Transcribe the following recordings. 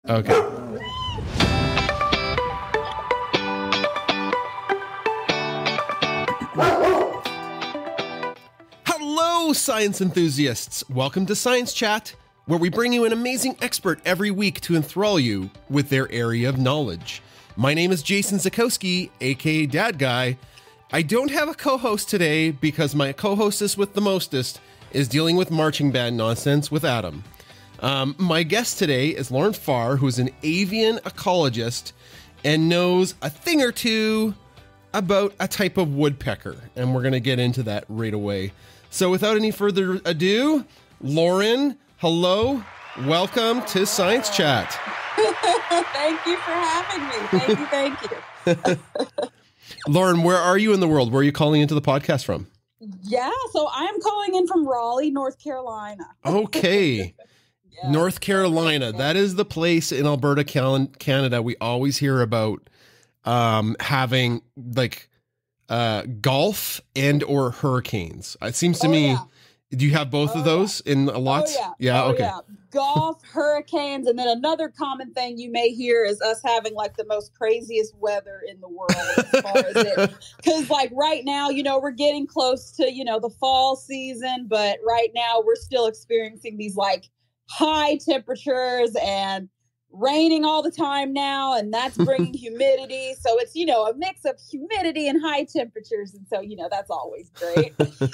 Okay. Hello, science enthusiasts. Welcome to Science Chat, where we bring you an amazing expert every week to enthrall you with their area of knowledge. My name is Jason Zakowski, aka Dad Guy. I don't have a co-host today because my co-hostess with the mostest is dealing with marching band nonsense with Adam. My guest today is Lauren Pharr, who's an avian ecologist and knows a thing or two about a type of woodpecker, and we're going to get into that right away. So without any further ado, Lauren, hello, welcome to Science Chat. Thank you for having me. Thank you. Lauren, where are you in the world? Where are you calling into the podcast from? Yeah, so I'm calling in from Raleigh, North Carolina. Okay. Yeah. North Carolina. That is the place in Alberta, Canada we always hear about having like golf and or hurricanes. It seems to me, do you have both of those in a lot? Yeah, okay. Yeah. Golf, hurricanes, and then another common thing you may hear is us having like the most craziest weather in the world as far as it. Because like right now, you know, we're getting close to, you know, the fall season, but right now we're still experiencing these like high temperatures and raining all the time now, and that's bringing humidity. So it's, you know, a mix of humidity and high temperatures. And so, you know, that's always great.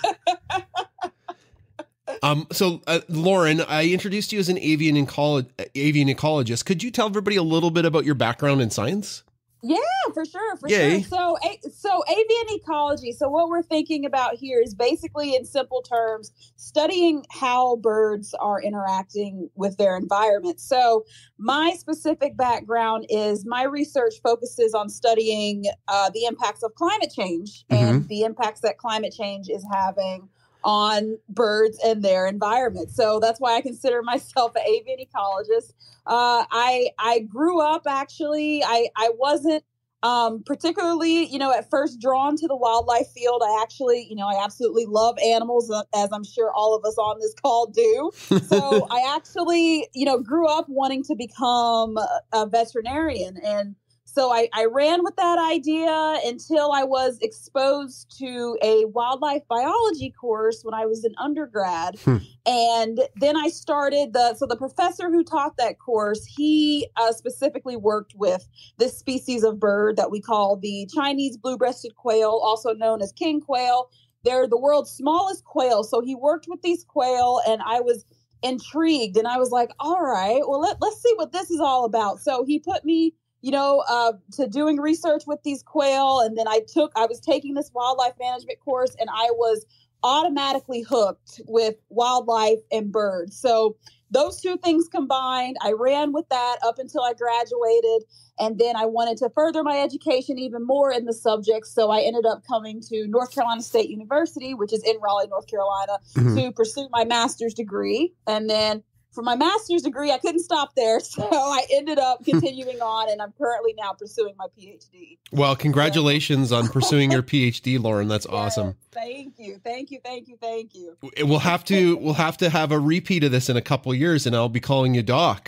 So Lauren, I introduced you as an avian ecologist. Could you tell everybody a little bit about your background in science? Yeah, for sure. So avian ecology. So what we're thinking about here is basically, in simple terms, studying how birds are interacting with their environment. So my specific background is my research focuses on studying the impacts of climate change and the impacts that climate change is having on birds and their environment. So that's why I consider myself an avian ecologist. I grew up, actually, I wasn't particularly, you know, at first drawn to the wildlife field. I actually, you know, I absolutely love animals, as I'm sure all of us on this call do. So I actually, you know, grew up wanting to become a veterinarian. And so I ran with that idea until I was exposed to a wildlife biology course when I was an undergrad. And then I started the professor who taught that course, he specifically worked with this species of bird that we call the Chinese blue-breasted quail, also known as king quail. They're the world's smallest quail. So he worked with these quail, and I was intrigued. And I was like, all right, well, let's see what this is all about. So he put me, you know, to doing research with these quail. And then I was taking this wildlife management course, and I was automatically hooked with wildlife and birds. So those two things combined, I ran with that up until I graduated. And then I wanted to further my education even more in the subject. So I ended up coming to North Carolina State University, which is in Raleigh, North Carolina, to pursue my master's degree. And then for my master's degree, I couldn't stop there. So I ended up continuing on, and I'm currently now pursuing my PhD. Well, congratulations on pursuing your PhD, Lauren. That's awesome. Thank you. We'll have to have a repeat of this in a couple of years, and I'll be calling you Doc.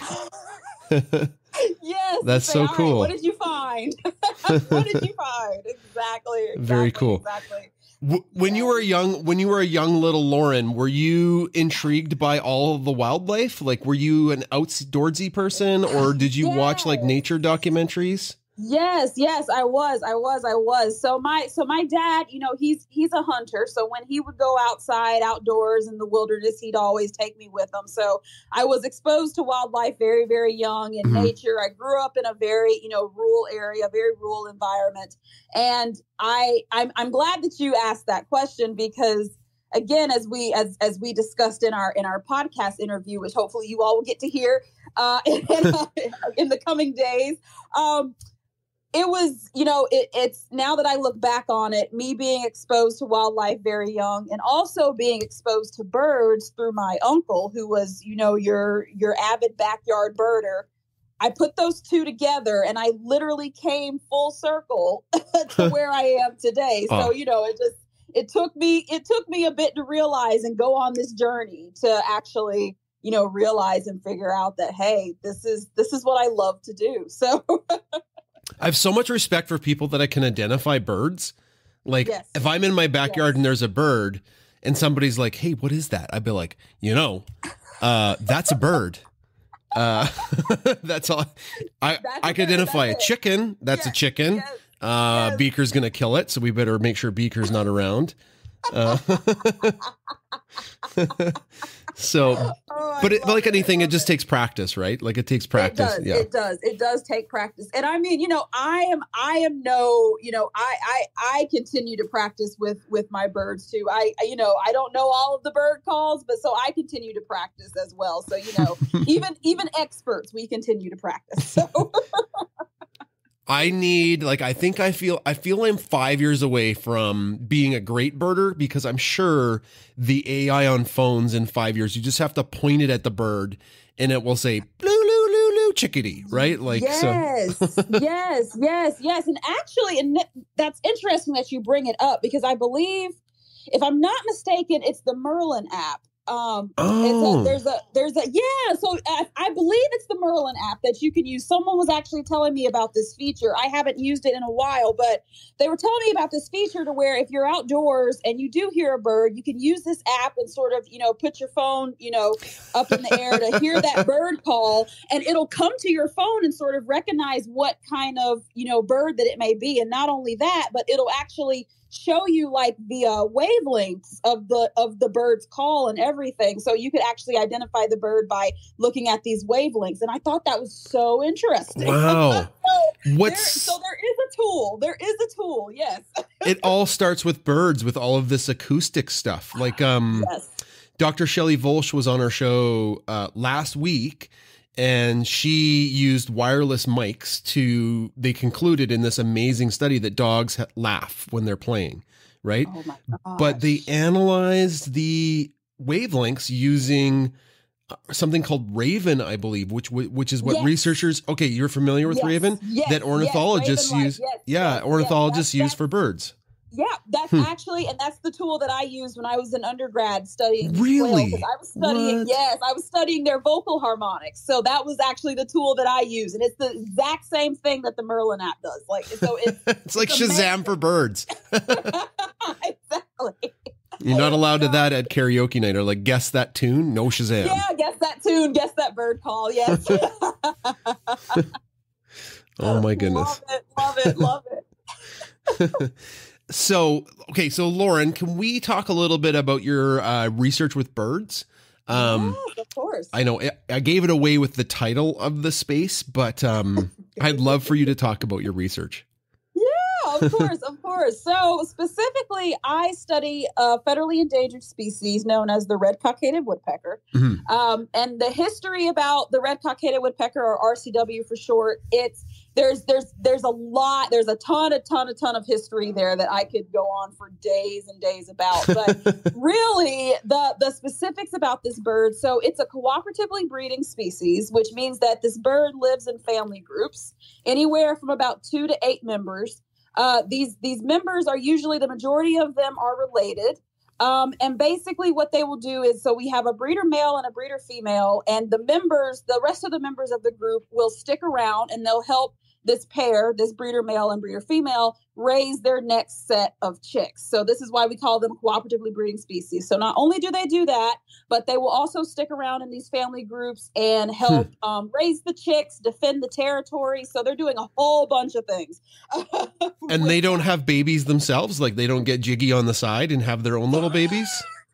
Yes. That's so cool. Right, what did you find? What did you find? Exactly. Very cool. Exactly. When you were a young little Lauren, were you intrigued by all of the wildlife? Like, were you an outdoorsy person, or did you watch like nature documentaries? Yes, I was. So my dad, you know, he's a hunter. So when he would go outdoors in the wilderness, he'd always take me with him. So I was exposed to wildlife very, very young in nature. I grew up in a very, you know, rural area, very rural environment. And I'm glad that you asked that question, because again, as we discussed in our podcast interview, which hopefully you all will get to hear in the coming days, it was, you know, it's now that I look back on it, me being exposed to wildlife very young, and also being exposed to birds through my uncle, who was, you know, your avid backyard birder. I put those two together, and I literally came full circle to where I am today. So, you know, it took me a bit to realize and go on this journey to actually realize and figure out that, hey, this is what I love to do. So I have so much respect for people that I can identify birds. Like if I'm in my backyard and there's a bird and somebody's like, hey, what is that? I'd be like, that's a bird. That's all. I can identify a chicken. That's a chicken. Beaker's going to kill it. So we better make sure Beaker's not around. But like anything, it just takes practice, right? Like it takes practice. It does take practice. And I mean, I continue to practice with my birds too. I don't know all of the bird calls, but so I continue to practice as well. So, even experts, we continue to practice. So I feel I'm 5 years away from being a great birder, because I'm sure the AI on phones in 5 years, you just have to point it at the bird and it will say, blue, loo, loo, loo, chickadee, right? Like, yes, so. yes. And actually, that's interesting that you bring it up, because I believe, if I'm not mistaken, it's the Merlin app. So I believe it's the Merlin app that you can use. Someone was actually telling me about this feature. I haven't used it in a while, but they were telling me about this feature to where if you're outdoors and you do hear a bird, you can use this app and sort of, put your phone, up in the air to hear that bird call, and it'll come to your phone and sort of recognize what kind of, bird that it may be. And not only that, but it'll actually show you like the wavelengths of the bird's call and everything, so you could actually identify the bird by looking at these wavelengths. And I thought that was so interesting. Wow. There is a tool. Yes. It all starts with birds, with all of this acoustic stuff. Like Dr. Shelley Volsch was on our show last week, and she used wireless mics they concluded in this amazing study that dogs laugh when they're playing, right? Oh my gosh. But they analyzed the wavelengths using something called Raven, I believe, which is what researchers, you're familiar with Raven? That ornithologists use. Ornithologists use for birds. Yeah, that's actually, and that's the tool that I used when I was in undergrad studying. Really? Quail, I was studying, I was studying their vocal harmonics. So that was actually the tool that I use, and it's the exact same thing that the Merlin app does. Like, so it's like Shazam for birds. Exactly. You're not allowed to that at karaoke night, or like guess that tune. No Shazam. Yeah, guess that tune. Guess that bird call. Yes. Oh my goodness. Love it. So Lauren, can we talk a little bit about your research with birds? Yes, of course. I know I gave it away with the title of the space, but I'd love for you to talk about your research. Yeah, of course. So specifically, I study a federally endangered species known as the Red-Cockaded Woodpecker. Mm-hmm. And the history about the Red-Cockaded Woodpecker, or RCW for short, there's a ton of history there that I could go on for days and days about. But really, the specifics about this bird, so it's a cooperatively breeding species, which means that this bird lives in family groups, anywhere from about 2 to 8 members. These members are usually, the majority of them are related. And basically what they will do is, so we have a breeder male and a breeder female, and the rest of the members of the group will stick around and they'll help this pair, this breeder male and breeder female, raise their next set of chicks. So this is why we call them cooperatively breeding species. So not only do they do that, but they will also stick around in these family groups and help raise the chicks, defend the territory. So they're doing a whole bunch of things. And they don't have babies themselves? Like they don't get jiggy on the side and have their own little babies?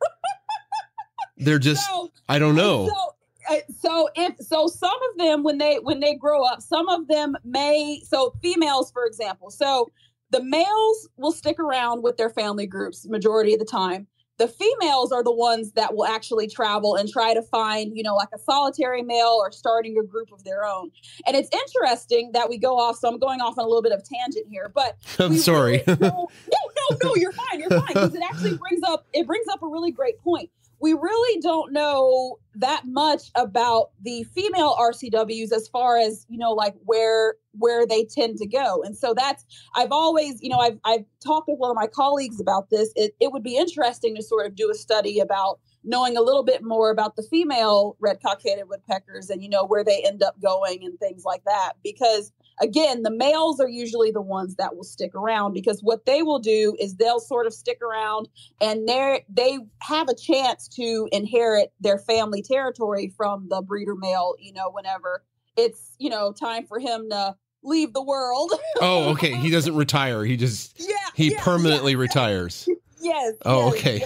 They're just, I don't know. So some of them, when they grow up, some of them females, for example, so the males will stick around with their family groups majority of the time. The females are the ones that will actually travel and try to find, like a solitary male or starting a group of their own. And it's interesting that we go off. So I'm going off on a little bit of tangent here, but I'm sorry. Really no, you're fine. Because it actually brings up a really great point. We really don't know that much about the female RCWs as far as, like where they tend to go. And so I've always, I've talked with one of my colleagues about this. It would be interesting to sort of do a study about knowing a little bit more about the female red-cockaded woodpeckers and, where they end up going and things like that. Because again, the males are usually the ones that will stick around, because what they will do is they'll sort of stick around and they have a chance to inherit their family territory from the breeder male, whenever it's, time for him to leave the world. Oh, okay. He doesn't retire. He just, permanently retires. Yes. Oh, yes, okay.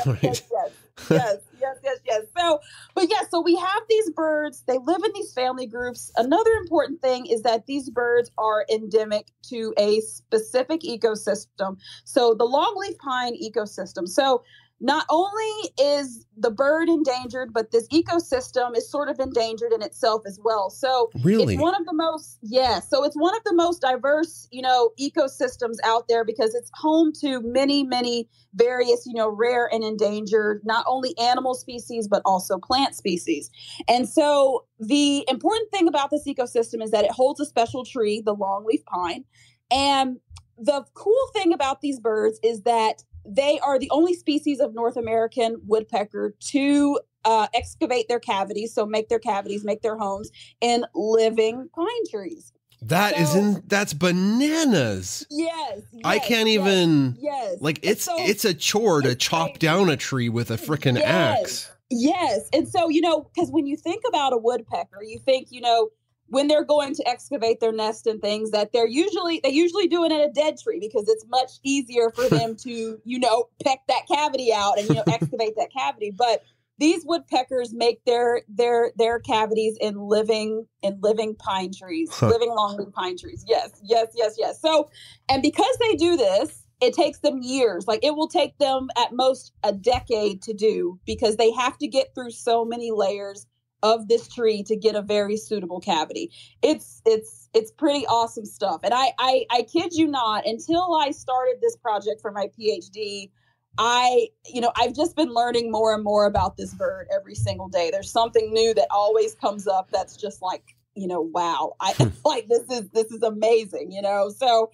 Yes. So we have these birds. They live in these family groups. Another important thing is that these birds are endemic to a specific ecosystem. So the longleaf pine ecosystem. So not only is the bird endangered, but this ecosystem is sort of endangered in itself as well. So really, it's one of the most, so it's one of the most diverse, ecosystems out there, because it's home to many, many various, rare and endangered, not only animal species, but also plant species. And so the important thing about this ecosystem is that it holds a special tree, the longleaf pine. And the cool thing about these birds is that they are the only species of North American woodpecker to excavate their cavities, so make their homes in living pine trees. That's bananas. Yes. I can't even, it's a chore to chop down a tree with a freaking axe. Yes. And so, because when you think about a woodpecker, you think, when they're going to excavate their nest and things, that they usually do it in a dead tree, because it's much easier for them to, peck that cavity out and, excavate that cavity. But these woodpeckers make their cavities in living pine trees, living longleaf pine trees. Yes. So, and because they do this, it takes them years. Like, it will take them at most a decade to do, because they have to get through so many layers of this tree to get a very suitable cavity. It's pretty awesome stuff. And I kid you not, until I started this project for my PhD, I've just been learning more and more about this bird every single day. There's something new that always comes up that's just like, wow, this is amazing, So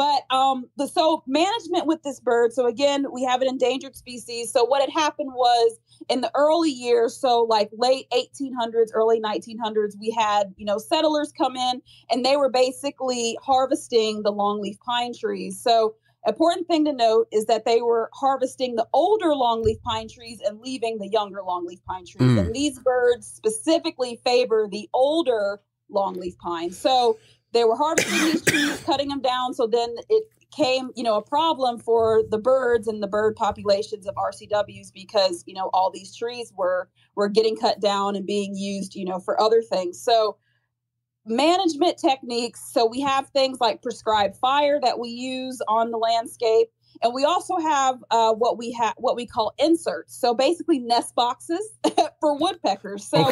management with this bird. So again, we have an endangered species. So what had happened was, in the early years, so like late 1800s, early 1900s, we had, settlers come in, and they were basically harvesting the longleaf pine trees. So important thing to note is that they were harvesting the older longleaf pine trees and leaving the younger longleaf pine trees. And these birds specifically favor the older longleaf pine. So they were harvesting these trees, cutting them down. So then it came, a problem for the birds and the bird populations of RCWs, because, all these trees were getting cut down and being used, for other things. So management techniques. So we have things like prescribed fire that we use on the landscape. And we also have what we call inserts. So basically nest boxes for woodpeckers. So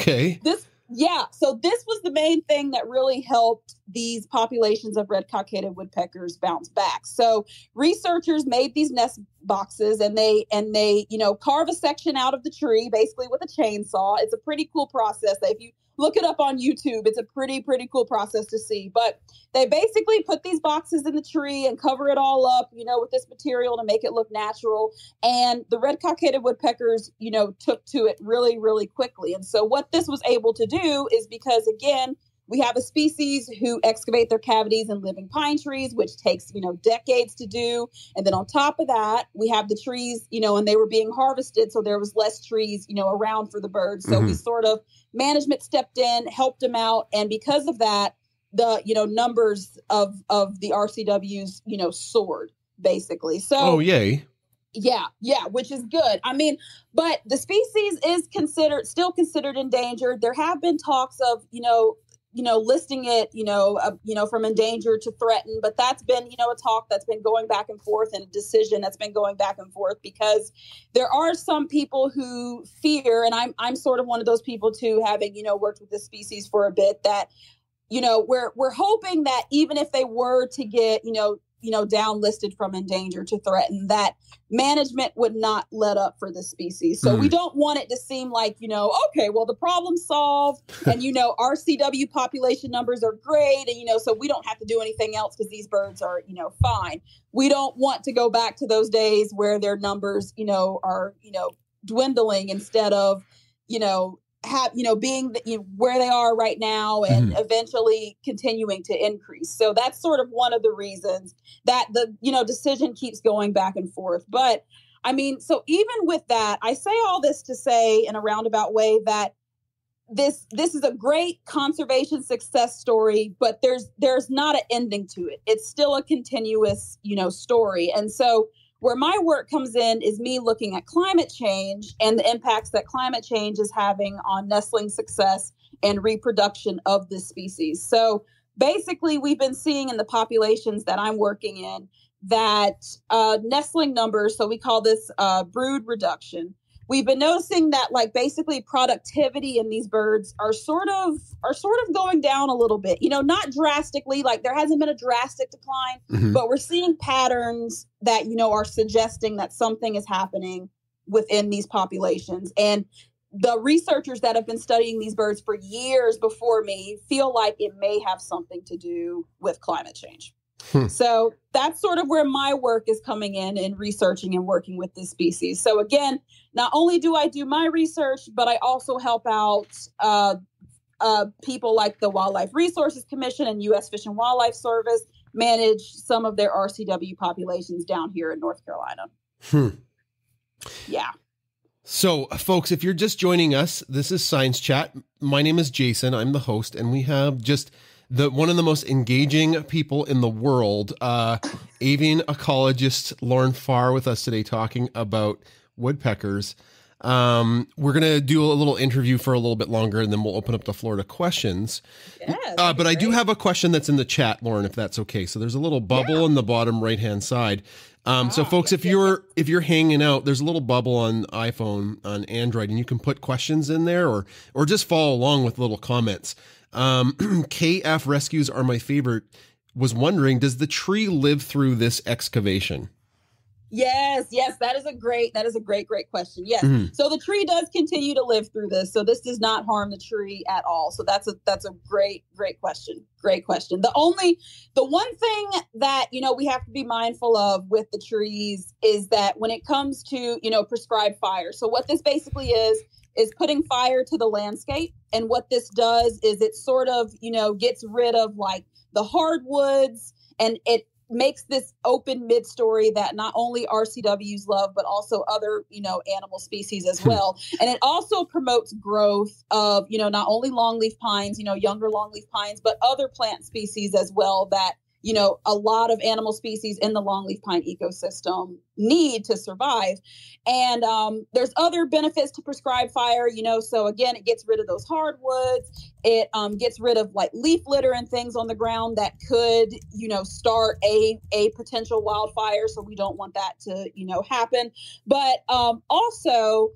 So this was the main thing that really helped these populations of red-cockaded woodpeckers bounce back. So researchers made these nest boxes, and they carve a section out of the tree, basically with a chainsaw. It's a pretty cool process. If you look it up on YouTube, it's a pretty cool process to see. But they basically put these boxes in the tree and cover it all up, with this material to make it look natural. And the red-cockaded woodpeckers, took to it really, really quickly. And so what this was able to do is, because again, we have a species who excavate their cavities in living pine trees, which takes, decades to do. And then on top of that, we have the trees, and they were being harvested. So there was less trees, around for the birds. So we sort of, management stepped in, helped them out. And because of that, the, numbers of the RCWs, soared basically. So, oh, yay. Yeah, which is good. I mean, but the species is still considered endangered. There have been talks of, listing it, from endangered to threatened, but that's been, a talk that's been going back and forth, and a decision that's been going back and forth, because there are some people who fear, and I'm sort of one of those people too, having, worked with this species for a bit, that, we're hoping that even if they were to get, downlisted from endangered to threatened, that management would not let up for the species. So we don't want it to seem like, okay, well, the problem's solved, and, RCW population numbers are great. And, so we don't have to do anything else because these birds are, fine. We don't want to go back to those days where their numbers, are, dwindling instead of, being where they are right now and eventually continuing to increase. So that's sort of one of the reasons that the, decision keeps going back and forth. But I mean, so even with that, I say all this to say in a roundabout way that this is a great conservation success story, but there's not an ending to it. It's still a continuous, story. And so where my work comes in is me looking at climate change and the impacts that climate change is having on nestling success and reproduction of this species. So basically, we've been seeing in the populations that I'm working in that nestling numbers, so we call this brood reduction. We've been noticing that basically productivity in these birds are sort of going down a little bit, not drastically, there hasn't been a drastic decline, but we're seeing patterns that, are suggesting that something is happening within these populations. And the researchers that have been studying these birds for years before me feel like it may have something to do with climate change. So that's sort of where my work is coming in researching and working with this species. So again, not only do I do my research, but I also help out people like the Wildlife Resources Commission and U.S. Fish and Wildlife Service manage some of their RCW populations down here in North Carolina. Yeah. So, folks, if you're just joining us, this is Science Chat. My name is Jason. I'm the host, and we have just one of the most engaging people in the world, avian ecologist Lauren Pharr, with us today talking about woodpeckers. We're going to do a little interview for a little bit longer, and then we'll open up the floor to questions. Yeah, but I do have a question that's in the chat, Lauren, if that's okay. So there's a little bubble in the bottom right-hand side. So folks, if you're hanging out, there's a little bubble on iPhone, on Android, and you can put questions in there or just follow along with little comments. KF Rescues Are My Favorite was wondering, does the tree live through this excavation? Yes, that is a great question. Yes. So the tree does continue to live through this. So this does not harm the tree at all. So that's a great question. Great question. The one thing that, we have to be mindful of with the trees is that when it comes to, prescribed fire. So what this basically is putting fire to the landscape. And what this does is it sort of, gets rid of the hardwoods, and it makes this open mid-story that not only RCWs love, but also other, animal species as well. And it also promotes growth of, not only longleaf pines, younger longleaf pines, but other plant species as well that, a lot of animal species in the longleaf pine ecosystem need to survive. And there's other benefits to prescribed fire, so again, it gets rid of those hardwoods. It gets rid of leaf litter and things on the ground that could, start a potential wildfire. So we don't want that to, happen. But also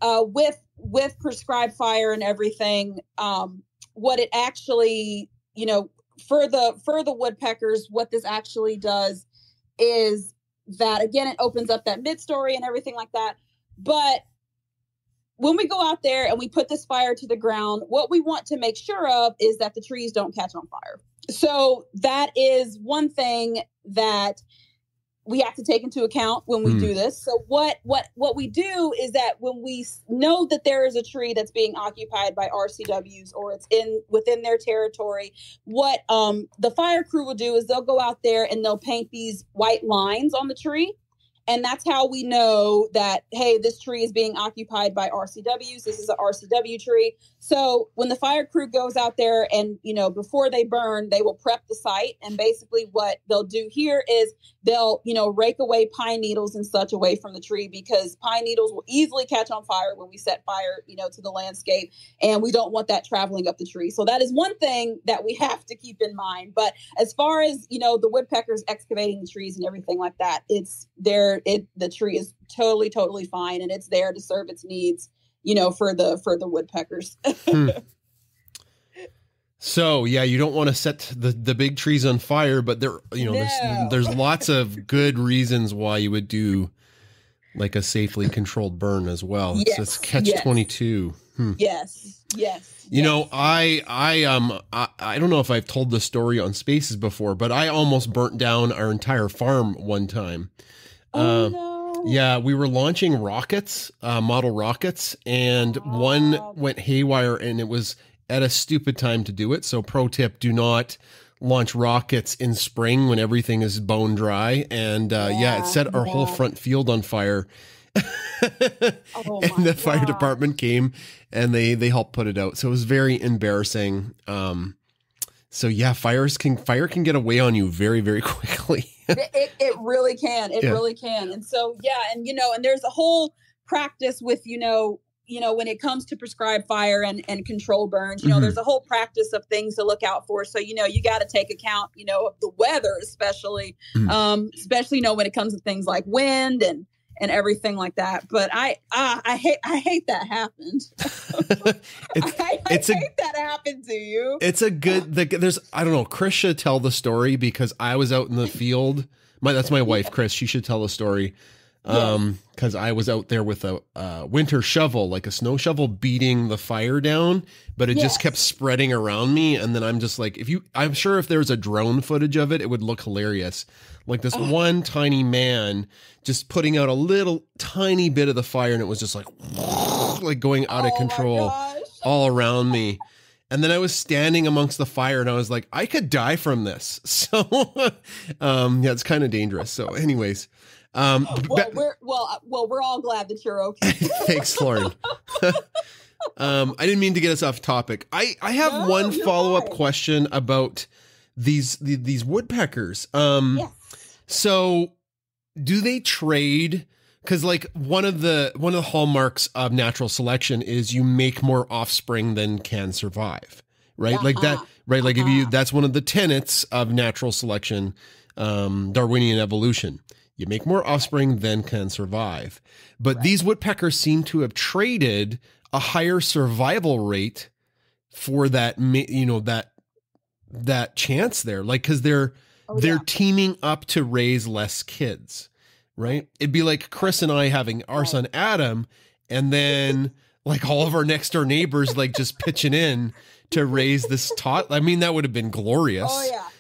with prescribed fire and everything, what it actually, for the woodpeckers, what this actually does is that, again, it opens up that mid-story and everything like that. But when we go out there and we put this fire to the ground, what we want to make sure of is that the trees don't catch on fire. So that is one thing that we have to take into account when we do this. So what we do is that when we know that there is a tree that's being occupied by RCWs or it's within their territory, what the fire crew will do is they'll go out there and they'll paint these white lines on the tree. And that's how we know that, hey, this tree is being occupied by RCWs. This is an RCW tree. So when the fire crew goes out there and, before they burn, they will prep the site. And basically what they'll do here is they'll, rake away pine needles and such away from the tree, because pine needles will easily catch on fire when we set fire, to the landscape. And we don't want that traveling up the tree. So that is one thing that we have to keep in mind. But as far as, the woodpeckers excavating the trees and everything like that, the tree is totally fine, and it's there to serve its needs, for the woodpeckers. So yeah, you don't want to set the big trees on fire, but there's lots of good reasons why you would do a safely controlled burn as well. Yes, it's catch-22. Yes. I don't know if I've told this story on Spaces before, but I almost burnt down our entire farm one time. No. Yeah, we were launching rockets, model rockets, and one went haywire, and it was at a stupid time to do it. So pro tip, do not launch rockets in spring when everything is bone dry. And it set our whole front field on fire. And the fire department came and they helped put it out. So it was very embarrassing. So yeah, fire can get away on you very, very quickly. It really can. It really can. And so, and, and there's a whole practice with, when it comes to prescribed fire and control burns, there's a whole practice of things to look out for. So, you got to take account, of the weather, especially, especially, when it comes to things like wind and everything like that. But I hate that happened. I hate that happened to you. It's a good, I don't know, Chris should tell the story because I was out in the field. That's my wife, Chris. She should tell the story. Because I was out there with a winter shovel, like a snow shovel, beating the fire down, but it just kept spreading around me. And then I'm just like, I'm sure if there's a drone footage of it, it would look hilarious. Like this one tiny man just putting out a little tiny bit of the fire, and it was just like going out of control all around me. And then I was standing amongst the fire, and I was like, I could die from this. So, it's kind of dangerous. So, anyways. We're all glad that you're okay. Thanks, Lauren. I didn't mean to get us off topic. I have one follow-up question about these woodpeckers. So do they trade? Because like one of the hallmarks of natural selection is you make more offspring than can survive, right? Like that, right? Like that's one of the tenets of natural selection, Darwinian evolution. You make more offspring than can survive. But these woodpeckers seem to have traded a higher survival rate for that, that chance there. Like, cause they're teaming up to raise less kids, right? It'd be like Chris and I having our son Adam, and then like all of our next door neighbors, like just pitching in to raise this tot. I mean, that would have been glorious.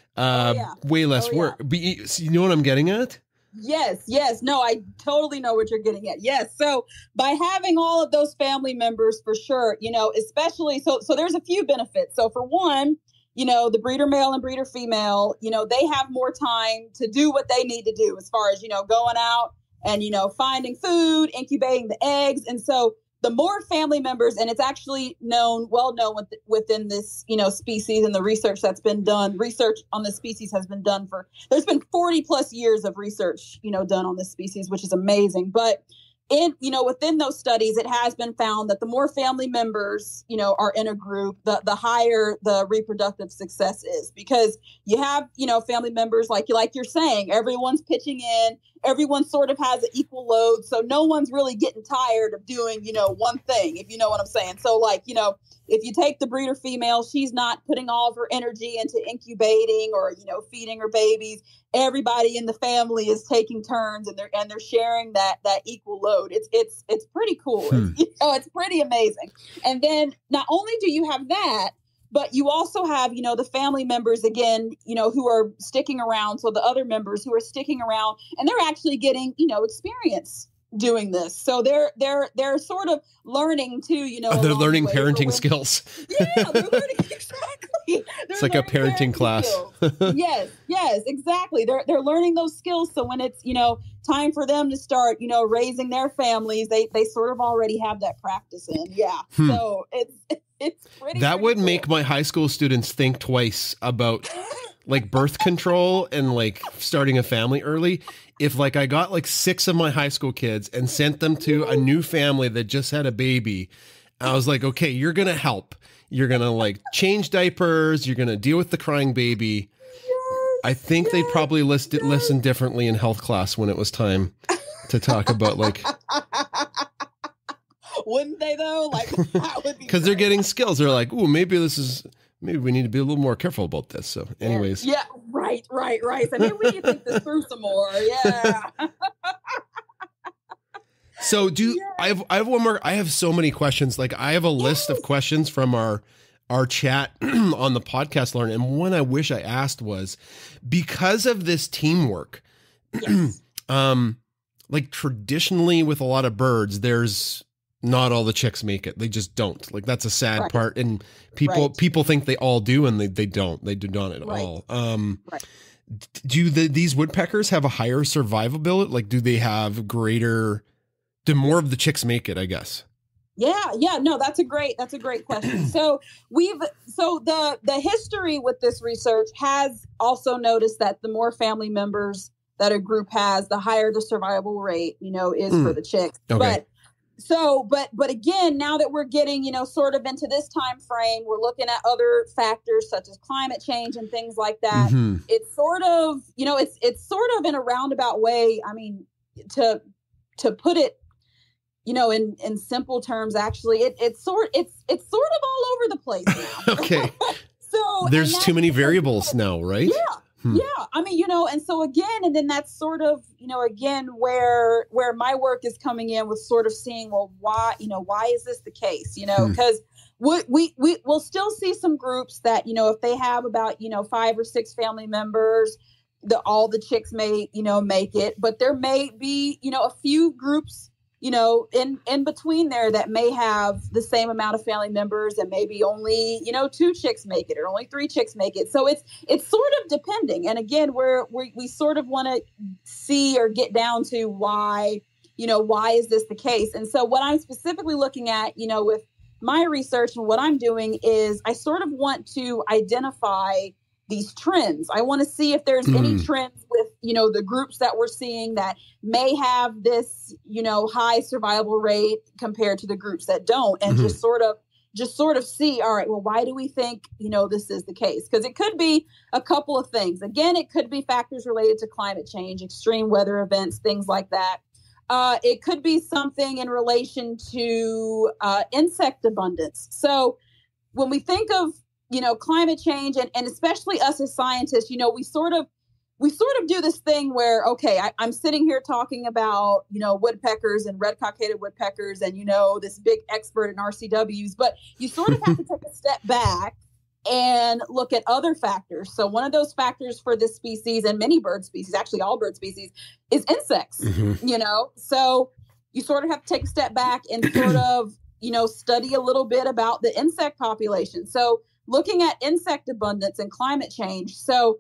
Way less work. But you know what I'm getting at? Yes. No, I totally know what you're getting at. Yes. So by having all of those family members, for sure, especially, so there's a few benefits. So for one, the breeder male and breeder female, they have more time to do what they need to do as far as, going out and, finding food, incubating the eggs. And so the more family members, and it's actually well known within this, species, and the research that's been done, research on this species has been done there's been 40 plus years of research, done on this species, which is amazing. But within those studies, it has been found that the more family members, are in a group, the higher the reproductive success is, because you have, family members like you're saying, everyone's pitching in, everyone sort of has an equal load. So no one's really getting tired of doing, one thing, if you know what I'm saying. So like, if you take the breeder female, she's not putting all of her energy into incubating or, feeding her babies. Everybody in the family is taking turns, and they're sharing that equal load. It's pretty cool. It's pretty amazing. And then not only do you have that, but you also have, the family members, again, who are sticking around. So the other members who are sticking around, and they're actually getting, experience doing this. So they're sort of learning too, they're learning parenting skills. Yeah, they're learning, exactly. It's like a parenting class. Yes, exactly. They're learning those skills. So when it's, time for them to start, raising their families, they sort of already have that practice in. Yeah. So it's pretty. That would cool. make my high school students think twice about like birth control and like starting a family early. If like I got like 6 of my high school kids and sent them to a new family that just had a baby, I was like, okay, you're going to help. You're going to like change diapers. You're going to deal with the crying baby. I think they probably listened differently in health class when it was time to talk about like. Wouldn't they though? Like, that would be because they're getting skills. They're like, ooh, maybe we need to be a little more careful about this. So anyways. Yeah. Right. So maybe we need to think this through some more. Yeah. So I have one more. I have so many questions. Like I have a list of questions from our chat on the podcast, Lauren. And one I wish I asked was, because of this teamwork, like traditionally with a lot of birds, there's not all the chicks make it. They just don't. Like that's a sad part. And people think they all do, and they don't. They do not at all. Do these woodpeckers have a higher survivability? Like, do they have greater? Do more of the chicks make it? I guess. Yeah, no, that's a great question. So the history with this research has also noticed that the more family members that a group has, the higher the survival rate, is for the chicks. Okay. But again, now that we're getting, sort of into this time frame, we're looking at other factors such as climate change and things like that. Mm-hmm. It's sort of, it's sort of in a roundabout way. I mean, to put it, in simple terms, actually, it's sort of all over the place now. Okay. So there's too many variables now, right? Yeah. Yeah. I mean, and so again, and then that's sort of, again, where my work is coming in with sort of seeing, well, why is this the case? Because we'll still see some groups that, if they have about, 5 or 6 family members, all the chicks may, make it, but there may be, a few groups, in between there that may have the same amount of family members and maybe only, 2 chicks make it or only 3 chicks make it. So it's sort of depending. And again, we sort of want to see or get down to why is this the case? And so what I'm specifically looking at, with my research and what I'm doing is I sort of want to identify these trends. I want to see if there's any trends with, the groups that we're seeing that may have this, high survival rate compared to the groups that don't, and just sort of see, all right, well, why do we think, this is the case? Because it could be a couple of things. Again, it could be factors related to climate change, extreme weather events, things like that. It could be something in relation to insect abundance. So when we think of climate change and especially us as scientists, we sort of do this thing where, okay, I'm sitting here talking about, woodpeckers and red-cockaded woodpeckers and, this big expert in RCWs, but you sort of have to take a step back and look at other factors. So one of those factors for this species and many bird species, actually all bird species, is insects, So you sort of have to take a step back and sort of, study a little bit about the insect population. So looking at insect abundance and climate change. So,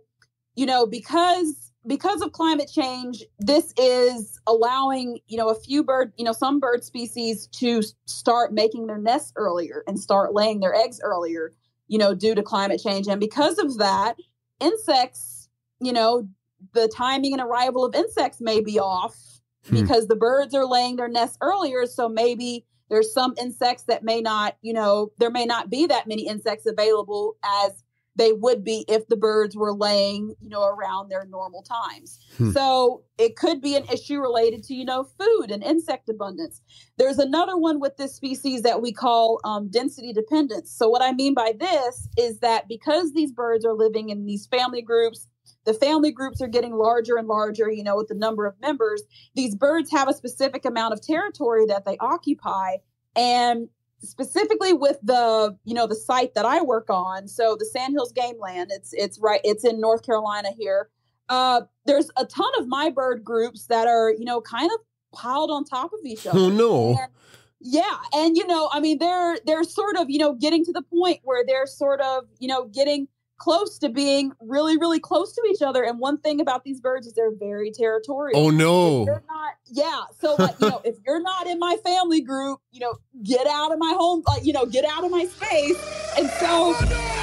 because of climate change, this is allowing, a few some bird species to start making their nests earlier and start laying their eggs earlier, due to climate change. And because of that, insects, the timing and arrival of insects may be off because the birds are laying their nests earlier. So maybe there's some insects that may not, there may not be that many insects available as they would be if the birds were laying, around their normal times. So it could be an issue related to, food and insect abundance. There's another one with this species that we call density dependence. So what I mean by this is that because these birds are living in these family groups, the family groups are getting larger and larger, with the number of members. These birds have a specific amount of territory that they occupy. And specifically with the site that I work on, so the Sandhills Game Land, it's in North Carolina here. There's a ton of my bird groups that are, kind of piled on top of each other. Oh, no. And they're sort of, getting to the point where they're sort of, getting close to being really, really close to each other. And one thing about these birds is they're very territorial. Oh, no. So if you're not in my family group, get out of my home, get out of my space. And so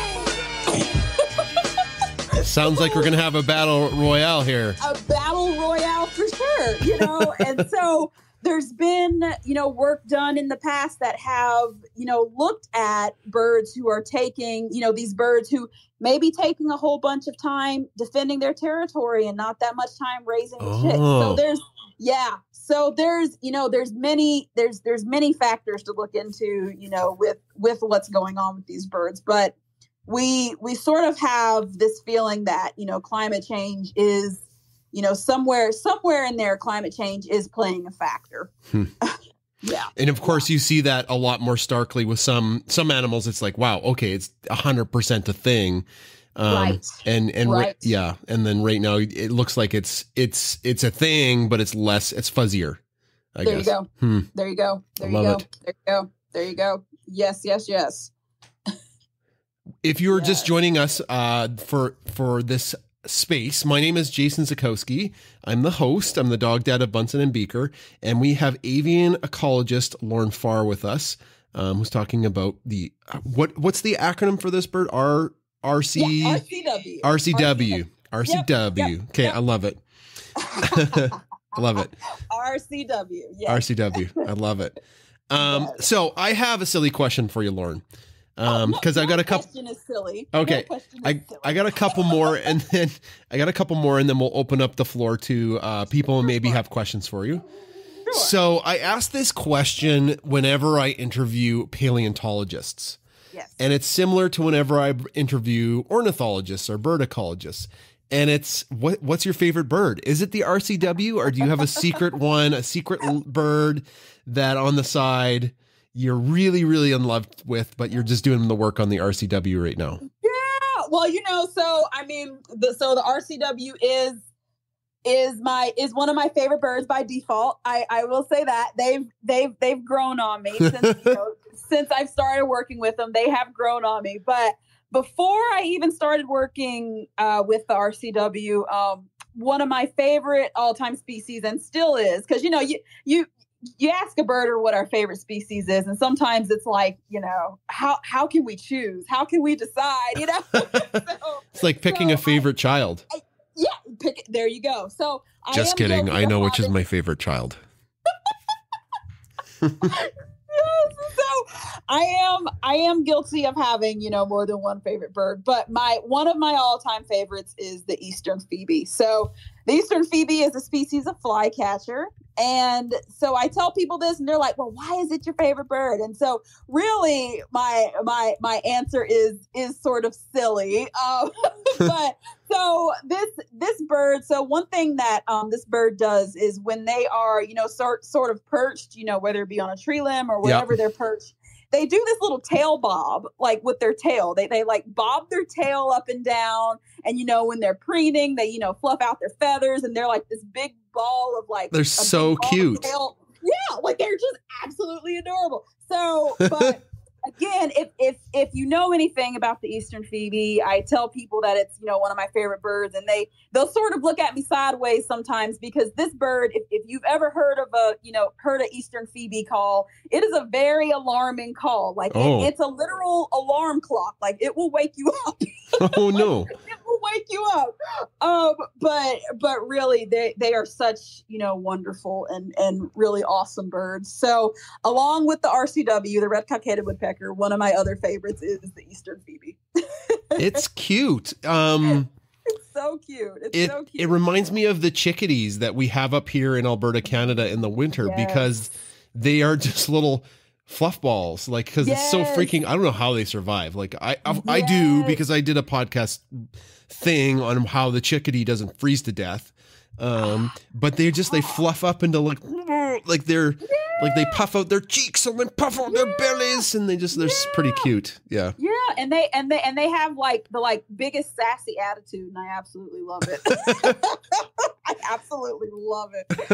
sounds like we're going to have a battle royale here. A battle royale for sure, and so there's been, work done in the past that have, looked at birds who are taking, these birds who may be taking a whole bunch of time defending their territory and not that much time raising the chicks. So there's many factors to look into, with what's going on with these birds. But we sort of have this feeling that, climate change is, somewhere in there, climate change is playing a factor. Yeah. And of course you see that a lot more starkly with some animals. It's like, wow, okay, it's 100% a thing. Right. And right. yeah. And then right now it looks like it's a thing, but it's fuzzier. I there guess. You go. There you go. There you go. It. There you go. There you go. Yes. If you're just joining us for this space, my name is Jason Zakowski. I'm the host. I'm the dog dad of Bunsen and Beaker, and we have avian ecologist Lauren Pharr with us, who's talking about the what's the acronym for this bird? RCW. Okay, yep. I love it. I love it. RCW. Yes. RCW. I love it. So I have a silly question for you, Lauren. Because I've got a couple. Question is silly. Okay, I got a couple more, and then we'll open up the floor to people and maybe have questions for you. Sure. So I ask this question whenever I interview paleontologists. Yes. And it's similar to whenever I interview ornithologists or bird ecologists. And it's what's your favorite bird? Is it the RCW, or do you have a secret one, a secret bird that on the side you're really, really in love with, but you're just doing the work on the RCW right now? Yeah. Well, so I mean, the RCW is one of my favorite birds by default. I will say that they've grown on me since I've started working with them. They have grown on me. But before I even started working with the RCW, one of my favorite all-time species, and still is, because you ask a birder what our favorite species is, and sometimes it's like, how can we choose? How can we decide? It's like picking a favorite child. Pick it. There you go. So just kidding. I know which is my favorite child. Yes. So I am guilty of having, more than one favorite bird, but one of my all-time favorites is the eastern phoebe. So the eastern phoebe is a species of flycatcher. And so I tell people this, and they're like, well, why is it your favorite bird? And so really my answer is sort of silly. But so this bird, so one thing that this bird does is when they are, sort of perched, whether it be on a tree limb or wherever they're perched, they do this little tail bob, like with their tail. They like bob their tail up and down. And, when they're preening, they, fluff out their feathers, and they're like this big ball of like. They're so cute. Yeah, like they're just absolutely adorable. So, but again, if you know anything about the eastern phoebe, I tell people that it's, one of my favorite birds, and they'll sort of look at me sideways sometimes, because this bird, if you've ever heard of heard an eastern phoebe call, it is a very alarming call. Like it's a literal alarm clock. Like it will wake you up. Oh no. It will wake you up. But really they are such, wonderful and really awesome birds. So along with the RCW, the Red-Cockaded Woodpecker, one of my other favorites is the eastern phoebe. It's cute. It's so cute. It reminds me of the chickadees that we have up here in Alberta, Canada in the winter, because they are just little fluff balls, like, because it's so freaking, I don't know how they survive. Like I do, because I did a podcast thing on how the chickadee doesn't freeze to death. But they fluff up into like they're like they puff out their cheeks and then puff out their bellies, and they're pretty cute. Yeah. Yeah. And they have like the biggest sassy attitude, and I absolutely love it. I absolutely love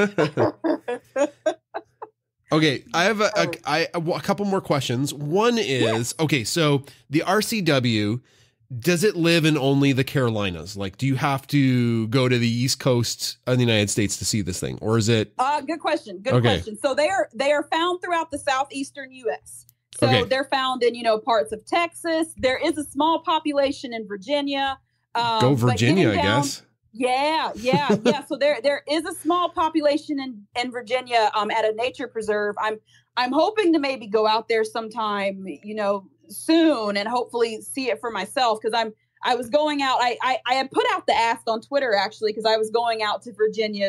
it. Okay, I have a couple more questions. One is, okay, so the RCW, does it live in only the Carolinas? Like, do you have to go to the East Coast of the United States to see this thing, or is it? Good question. Good question. So they are found throughout the southeastern U.S. So they're found in parts of Texas. There is a small population in Virginia. Go Virginia, I guess. Yeah. So there is a small population in Virginia at a nature preserve. I'm hoping to maybe go out there sometime, soon, and hopefully see it for myself, because I was going out. I had put out the ask on Twitter, actually, because I was going out to Virginia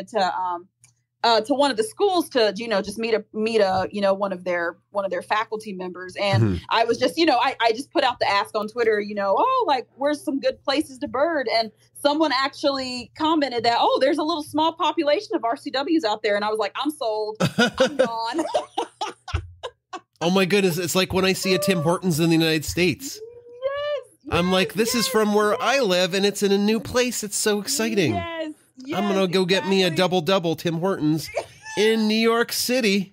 to one of the schools to just meet a one of their faculty members, and I was just I just put out the ask on Twitter, where's some good places to bird, and someone actually commented that, there's a little small population of RCWs out there, and I was like, I'm sold. I'm gone. Oh my goodness, it's like when I see a Tim Hortons in the United States. I'm like, this is from where I live, and it's in a new place. It's so exciting. Yes, I'm going to go get me a double Tim Hortons in New York City.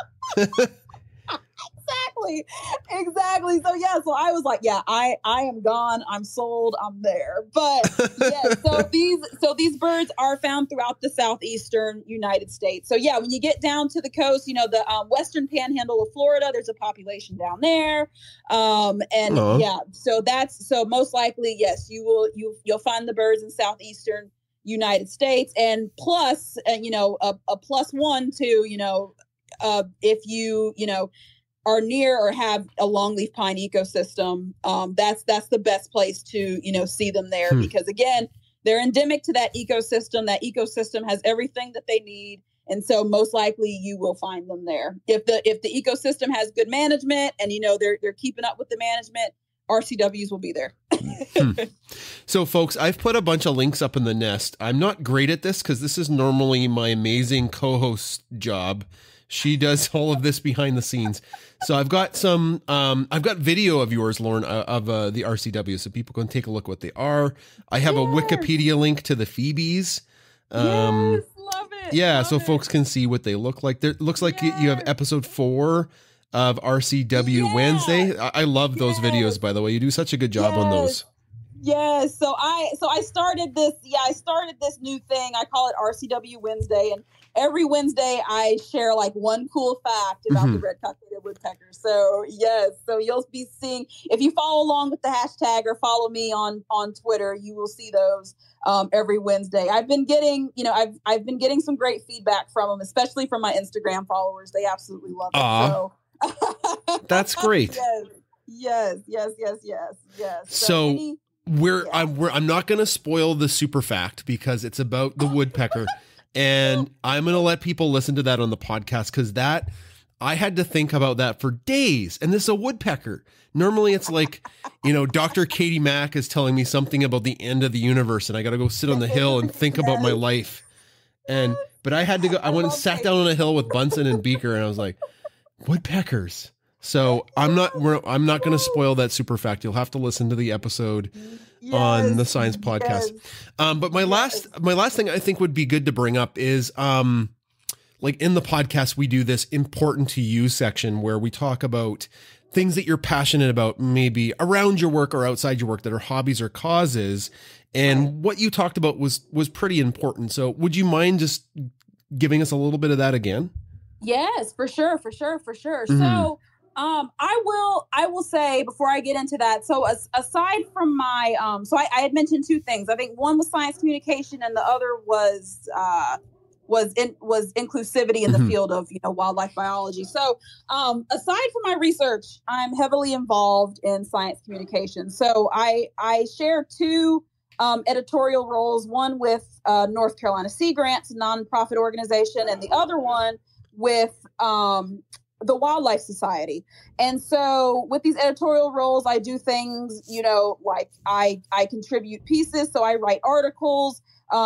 Exactly. So yeah, so I was like, yeah, I am gone. I'm sold. I'm there. But yeah, so these birds are found throughout the southeastern United States. So yeah, when you get down to the coast, the western panhandle of Florida, there's a population down there. Yeah, so most likely, yes, you'll find the birds in southeastern United States, and plus, a plus one to, if you are near or have a longleaf pine ecosystem, that's the best place to, see them there, because again, they're endemic to that ecosystem. That ecosystem has everything that they need. And so most likely you will find them there. If the ecosystem has good management and, they're keeping up with the management, RCWs will be there. So folks, I've put a bunch of links up in the nest. I'm not great at this because this is normally my amazing co-host job. She does all of this behind the scenes. So I've got I've got video of yours, Lauren, of the RCW, so people can take a look what they are. I have a Wikipedia link to the Phoebes. Yes, love it. Yeah, love so it. Folks can see what they look like. It looks like you have episode 4 of RCW Wednesday. I love those videos, by the way. You do such a good job on those. Yes. So I started this. Yeah, I started this new thing. I call it RCW Wednesday, and every Wednesday I share like one cool fact about the red-cockaded woodpecker. So yes, so you'll be seeing, if you follow along with the hashtag or follow me on Twitter, you will see those every Wednesday. I've been getting, I've been getting some great feedback from them, especially from my Instagram followers. They absolutely love it. So that's great. Yes. So I'm not going to spoil the super fact because it's about the woodpecker, and I'm going to let people listen to that on the podcast, because I had to think about that for days. And this is a woodpecker. Normally it's like, Dr. Katie Mack is telling me something about the end of the universe, and I got to go sit on the hill and think about my life. But I had to go. I went and sat down on a hill with Bunsen and Beaker, and I was like, woodpeckers. So I'm not going to spoil that super fact. You'll have to listen to the episode on the Science Podcast. But my last thing I think would be good to bring up is, like in the podcast, we do this important to you section where we talk about things that you're passionate about, maybe around your work or outside your work, that are hobbies or causes. And what you talked about was pretty important. So would you mind just giving us a little bit of that again? Yes, for sure. So, I will say before I get into that. So aside from my, I had mentioned two things. I think one was science communication, and the other was inclusivity in the field of, wildlife biology. So, aside from my research, I'm heavily involved in science communication. So I share two editorial roles, one with North Carolina Sea Grants, a nonprofit organization, and the other one with the Wildlife Society. And so with these editorial roles, I do things, like I contribute pieces. So I write articles,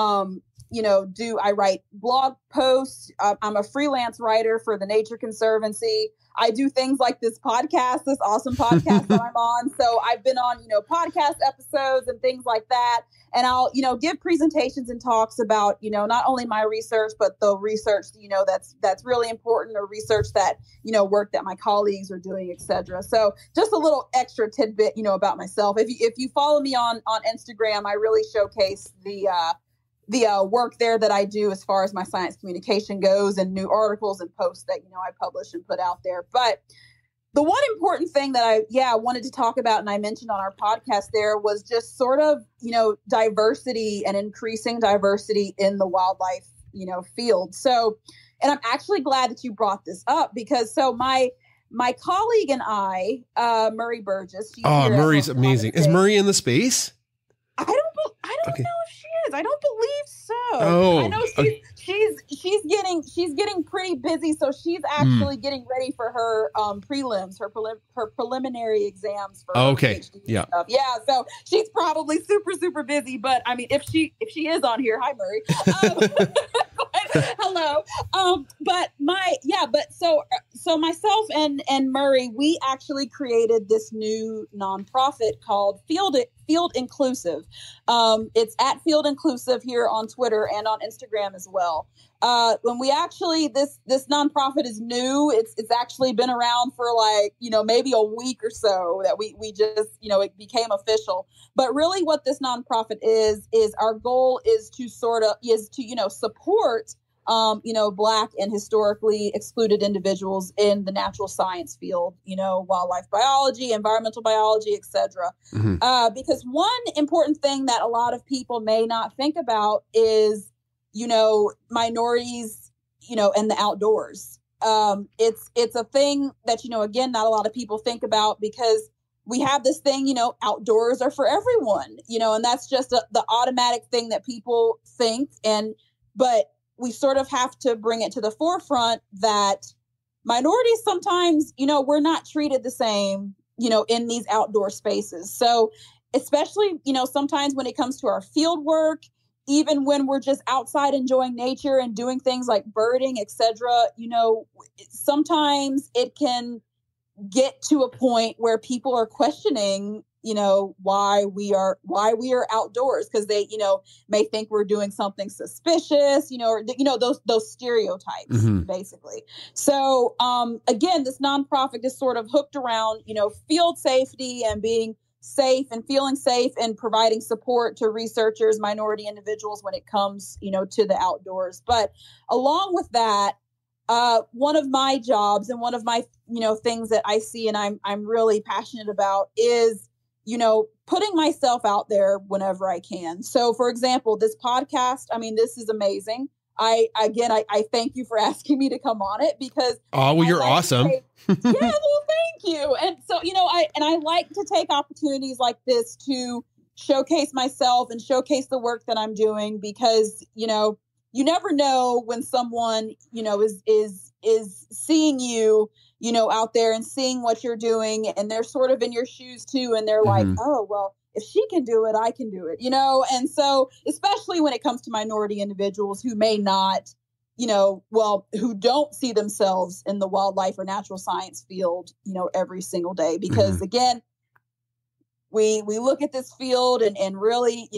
I write blog posts. I'm a freelance writer for the Nature Conservancy. I do things like this podcast, this awesome podcast that I'm on. So I've been on, podcast episodes and things like that. And I'll, give presentations and talks about, not only my research, but the research, that's really important, or research that, work that my colleagues are doing, et cetera. So just a little extra tidbit, about myself. If you follow me on Instagram, I really showcase the work there that I do as far as my science communication goes, and new articles and posts that, I publish and put out there. But the one important thing that I wanted to talk about, and I mentioned on our podcast there, was just sort of, diversity and increasing diversity in the wildlife, field. So, and I'm actually glad that you brought this up, because my colleague and I, Murray Burgess. Murray's amazing. Is Murray in the space? I don't know if she is. I don't believe so. Oh, I know she's getting pretty busy, so she's actually getting ready for her prelims, her preliminary exams for her PhD stuff. Yeah, so she's probably super busy. But I mean, if she is on here, hi Murray. Hello. so myself and Murray, we actually created this new nonprofit called Field Inclusive. It's at Field Inclusive here on Twitter and on Instagram as well. When we actually, this nonprofit is new. It's actually been around for like, maybe a week or so that we just, it became official. But really what this nonprofit is our goal is to support Black and historically excluded individuals in the natural science field, wildlife biology, environmental biology, etc. Mm-hmm. Because one important thing that a lot of people may not think about is, minorities, in the outdoors. It's a thing that, again, not a lot of people think about because we have this thing, outdoors are for everyone, and that's just the automatic thing that people think. But we sort of have to bring it to the forefront that minorities sometimes, we're not treated the same, in these outdoor spaces. So especially, sometimes when it comes to our field work, even when we're just outside enjoying nature and doing things like birding, etc., sometimes it can get to a point where people are questioning, why we are outdoors, because they, may think we're doing something suspicious, or those stereotypes, mm-hmm. basically. So, again, this nonprofit is sort of hooked around, field safety and being safe and feeling safe and providing support to researchers, minority individuals when it comes, to the outdoors. But along with that, one of my jobs and one of my, things that I see and I'm really passionate about is, putting myself out there whenever I can. So, for example, this podcast, this is amazing. I thank you for asking me to come on it because you're awesome. Yeah, well, thank you. And so, I like to take opportunities like this to showcase myself and showcase the work that I'm doing because, you never know when someone, is seeing you, out there and seeing what you're doing and they're sort of in your shoes too. And they're mm-hmm. like, oh, well, if she can do it, I can do it, And so, especially when it comes to minority individuals who may not, who don't see themselves in the wildlife or natural science field, every single day, because mm-hmm. again, we look at this field and really,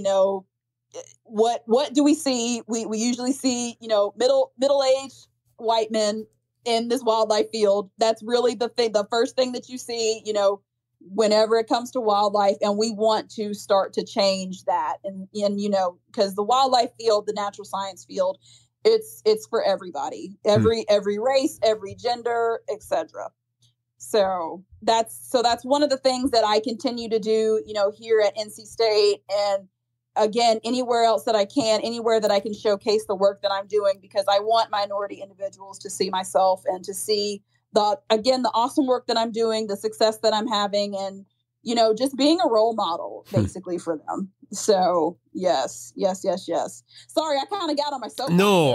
what do we see? We usually see, middle-aged white men in this wildlife field. That's really the first thing that you see, whenever it comes to wildlife. And we want to start to change that. And because the wildlife field, the natural science field, it's for everybody, every race, every gender, etc. So that's one of the things that I continue to do, here at NC State. And again, anywhere else that I can, anywhere that I can showcase the work that I'm doing, because I want minority individuals to see myself and to see the awesome work that I'm doing, the success that I'm having, and, just being a role model basically for them. So yes. Sorry, I kind of got on my soapbox. No,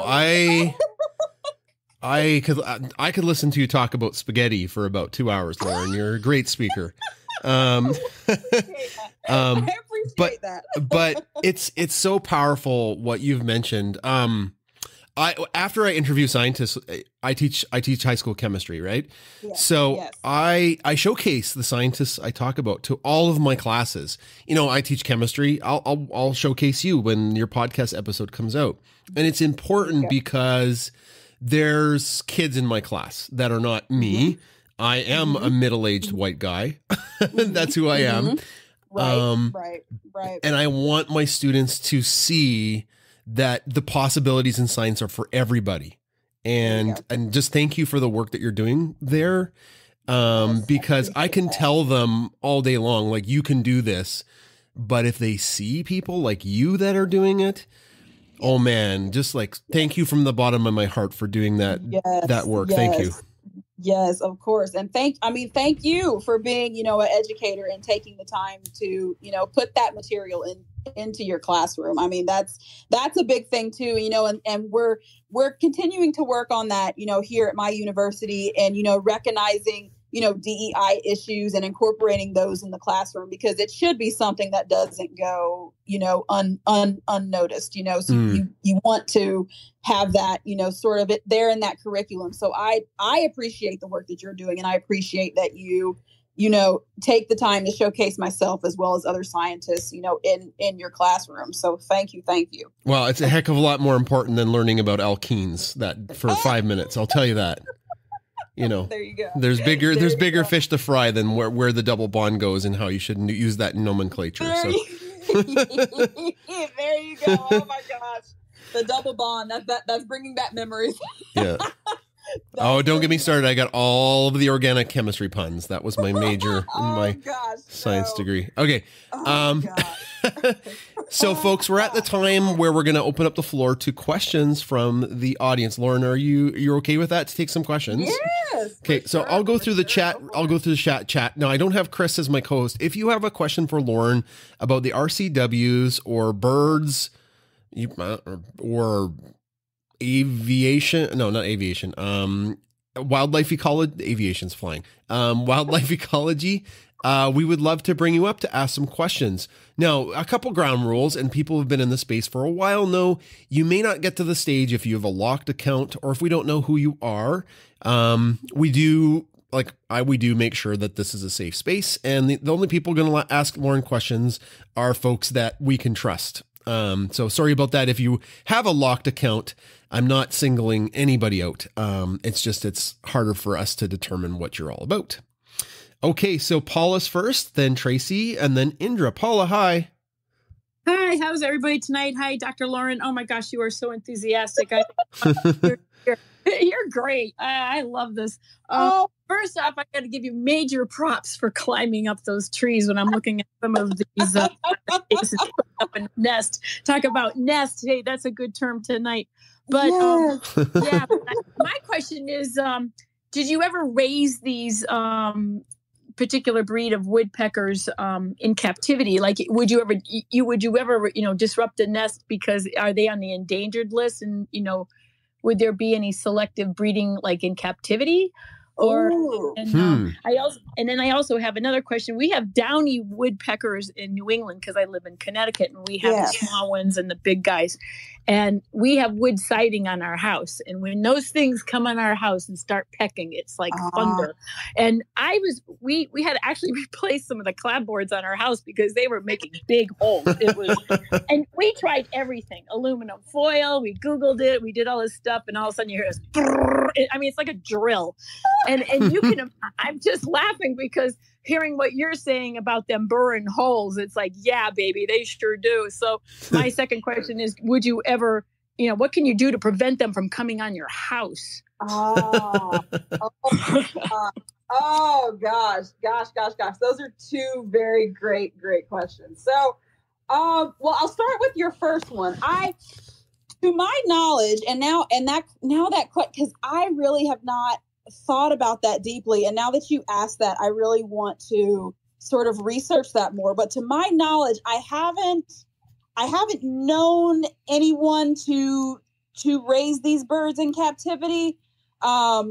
I could listen to you talk about spaghetti for about 2 hours, Lauren. You're a great speaker. I appreciate that. But it's so powerful what you've mentioned. After I interview scientists, I teach high school chemistry, right? Yes, so yes. I showcase the scientists I talk about to all of my classes. I teach chemistry. I'll showcase you when your podcast episode comes out. And it's important because there's kids in my class that are not me. Mm-hmm. I am mm-hmm. a middle-aged white guy. That's who I am. Mm-hmm. Right. And I want my students to see that the possibilities in science are for everybody. And just thank you for the work that you're doing there. Because I can tell them all day long, like, you can do this. But if they see people like you that are doing it, oh man, just like, thank you from the bottom of my heart for doing that work. Yes. Thank you. Yes, of course. And thank you for being, an educator and taking the time to, put that material into your classroom. That's a big thing too, and we're continuing to work on that, here at my university and, recognizing, DEI issues and incorporating those in the classroom, because it should be something that doesn't go, unnoticed, so you want to have that, sort of it there in that curriculum. So I appreciate the work that you're doing, and I appreciate that you take the time to showcase myself as well as other scientists, in your classroom. So thank you. Well, it's a heck of a lot more important than learning about alkenes for 5 minutes. I'll tell you that. There you go. There's bigger fish to fry than where the double bond goes and how you should use that nomenclature. There you go. Oh my gosh. The double bond. That's bringing back memories. Yeah. Don't get me started. I got all of the organic chemistry puns. That was my major in my science degree. Okay. So folks, we're at the time where we're going to open up the floor to questions from the audience. Lauren, you're okay with that, to take some questions? Yes. Okay. So I'll go through the chat. I'll go through the chat. Now, I don't have Chris as my co-host. If you have a question for Lauren about the RCWs or birds or aviation, no, not aviation, wildlife ecology, aviation's flying, wildlife ecology, we would love to bring you up to ask some questions. Now, a couple ground rules, and people who've been in the space for a while know you may not get to the stage if you have a locked account or if we don't know who you are. We do make sure that this is a safe space, and the only people going to ask Lauren questions are folks that we can trust. So sorry about that. If you have a locked account, I'm not singling anybody out. It's harder for us to determine what you're all about. Okay, so Paula's first, then Tracy, and then Indra. Paula, hi. Hi, how's everybody tonight? Hi, Dr. Lauren. Oh my gosh, you are so enthusiastic. You're great. I love this. First off, I got to give you major props for climbing up those trees when I'm looking at some of these cases up in nest. Talk about nest. Hey, that's a good term tonight. But my question is, did you ever raise these particular breed of woodpeckers in captivity? Like, would you ever disrupt a nest because are they on the endangered list? And would there be any selective breeding like in captivity? I also have another question. We have downy woodpeckers in New England because I live in Connecticut, and we have the small ones and the big guys. And we have wood siding on our house. And when those things come on our house and start pecking, it's like thunder. And we had actually replaced some of the clapboards on our house because they were making big holes. And we tried everything, aluminum foil. We Googled it. We did all this stuff. And all of a sudden you hear this, it's like a drill. And you can, I'm just laughing because hearing what you're saying about them burring holes, it's like, yeah, baby, they sure do. So my second question is, would you ever, what can you do to prevent them from coming on your house? Oh gosh. Those are two very great questions. So, well, I'll start with your first one. To my knowledge, because I really have not thought about that deeply. And now that you asked that, I really want to sort of research that more. But to my knowledge, I haven't known anyone to raise these birds in captivity. But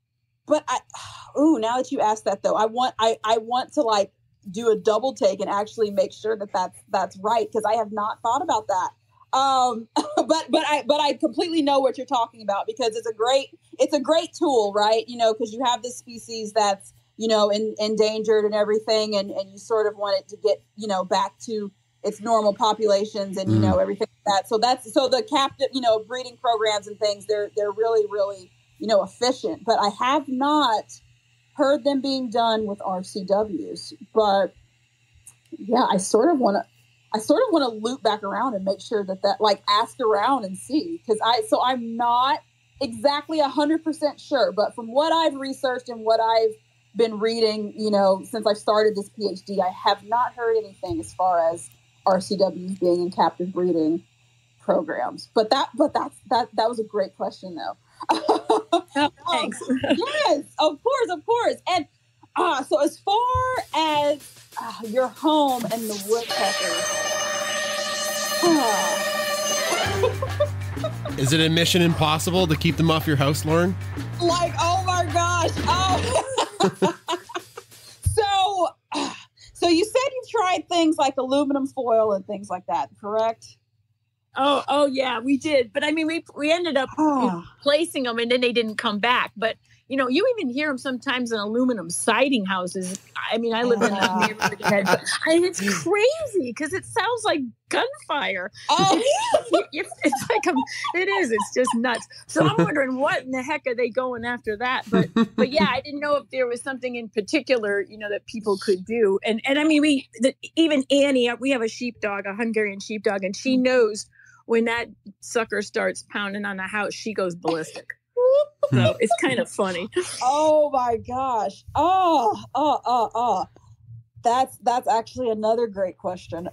now that you asked that though, I want to like do a double take and actually make sure that that's right, because I have not thought about that. But I completely know what you're talking about, because it's a great tool, right? Because you have this species that's, endangered and everything, and you sort of want it to get, back to its normal populations and, everything like that. So the captive, breeding programs and things, they're really, really, efficient, but I have not heard them being done with RCWs. But yeah, I sort of want to loop back around and make sure that like ask around and see, because I'm not exactly 100% sure, but from what I've researched and what I've been reading, since I've started this PhD, I have not heard anything as far as RCWs being in captive breeding programs. But that was a great question though. Thanks. Yes, of course. And so as far as your home and the woodpeckers. Is it a mission impossible to keep them off your house, Lauren? Like, oh my gosh. Oh. like aluminum foil and things like that, correct? Oh yeah, we did. But I mean, we ended up placing them, and then they didn't come back. But you even hear them sometimes in aluminum siding houses. I mean, I live in a neighborhood, but it's crazy because it sounds like gunfire. Oh, it's like it is. It's just nuts. So I'm wondering what in the heck are they going after that? But yeah, I didn't know if there was something in particular, that people could do. And I mean, even Annie, we have a sheepdog, a Hungarian sheepdog, and she knows when that sucker starts pounding on the house, she goes ballistic. So it's kind of funny. Oh my gosh. That's actually another great question.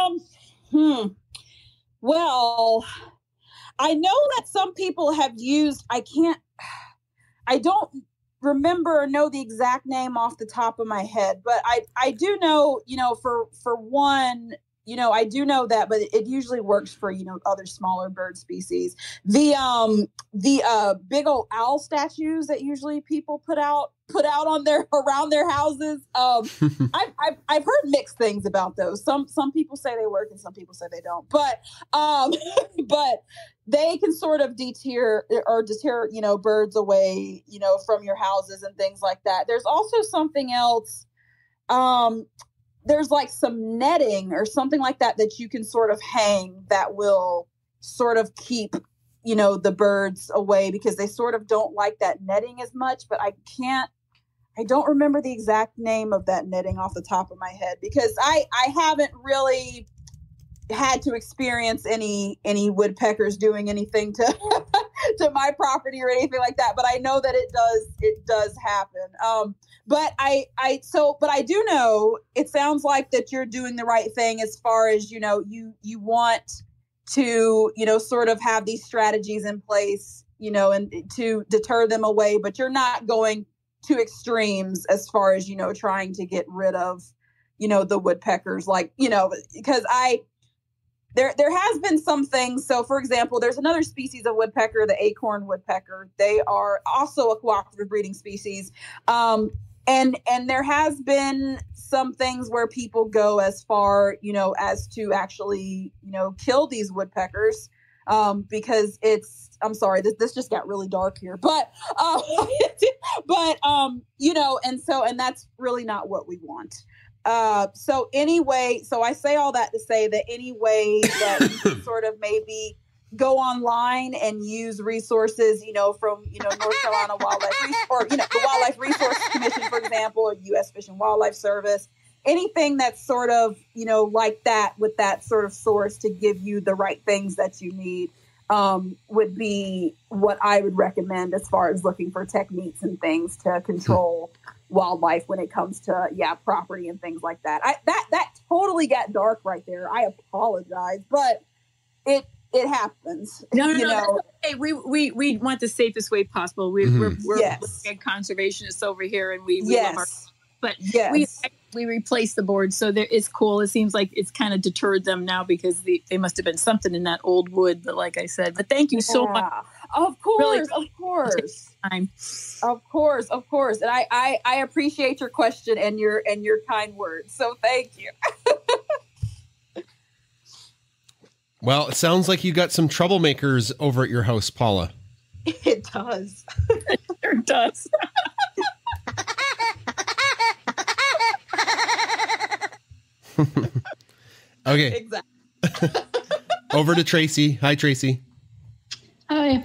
Well, I know that some people have used, I don't remember or know the exact name off the top of my head, but I do know, for one, I do know that, but it usually works for, other smaller bird species. The big old owl statues that usually people put out around their houses. I've heard mixed things about those. Some people say they work and some people say they don't, but they can sort of deter, birds away, from your houses and things like that. There's also something else. There's like some netting or something like that you can sort of hang that will sort of keep, the birds away because they sort of don't like that netting as much. But I don't remember the exact name of that netting off the top of my head because I haven't really had to experience any woodpeckers doing anything to to my property or anything like that. But I know that it does happen. But I do know it sounds like that you're doing the right thing as far as, you want to, sort of have these strategies in place, and to deter them away, but you're not going to extremes as far as, trying to get rid of, the woodpeckers, like, because there has been some things. So, for example, there's another species of woodpecker, the acorn woodpecker. They are also a cooperative breeding species. And there has been some things where people go as far, as to actually, kill these woodpeckers, because I'm sorry, this just got really dark here, but and that's really not what we want. So anyway, so I say all that to say that any way that you can sort of maybe go online and use resources, from, North Carolina Wildlife or, the Wildlife Resources Commission, for example, or U.S. Fish and Wildlife Service, anything that's sort of, like that with that sort of source to give you the right things that you need, would be what I would recommend as far as looking for techniques and things to control wildlife when it comes to, property and things like that. That totally got dark right there. I apologize, but it happens. No. That's okay. We want the safest way possible. We're conservationists over here, and we love our. But we replaced the board, so it's cool. It seems like it's kind of deterred them now because they must have been something in that old wood. But like I said, but thank you so much. Of course. And I appreciate your question and your kind words. So thank you. Well, it sounds like you got some troublemakers over at your house, Paula. It does. It sure does. Okay. Exactly. Over to Tracy. Hi, Tracy. Hi.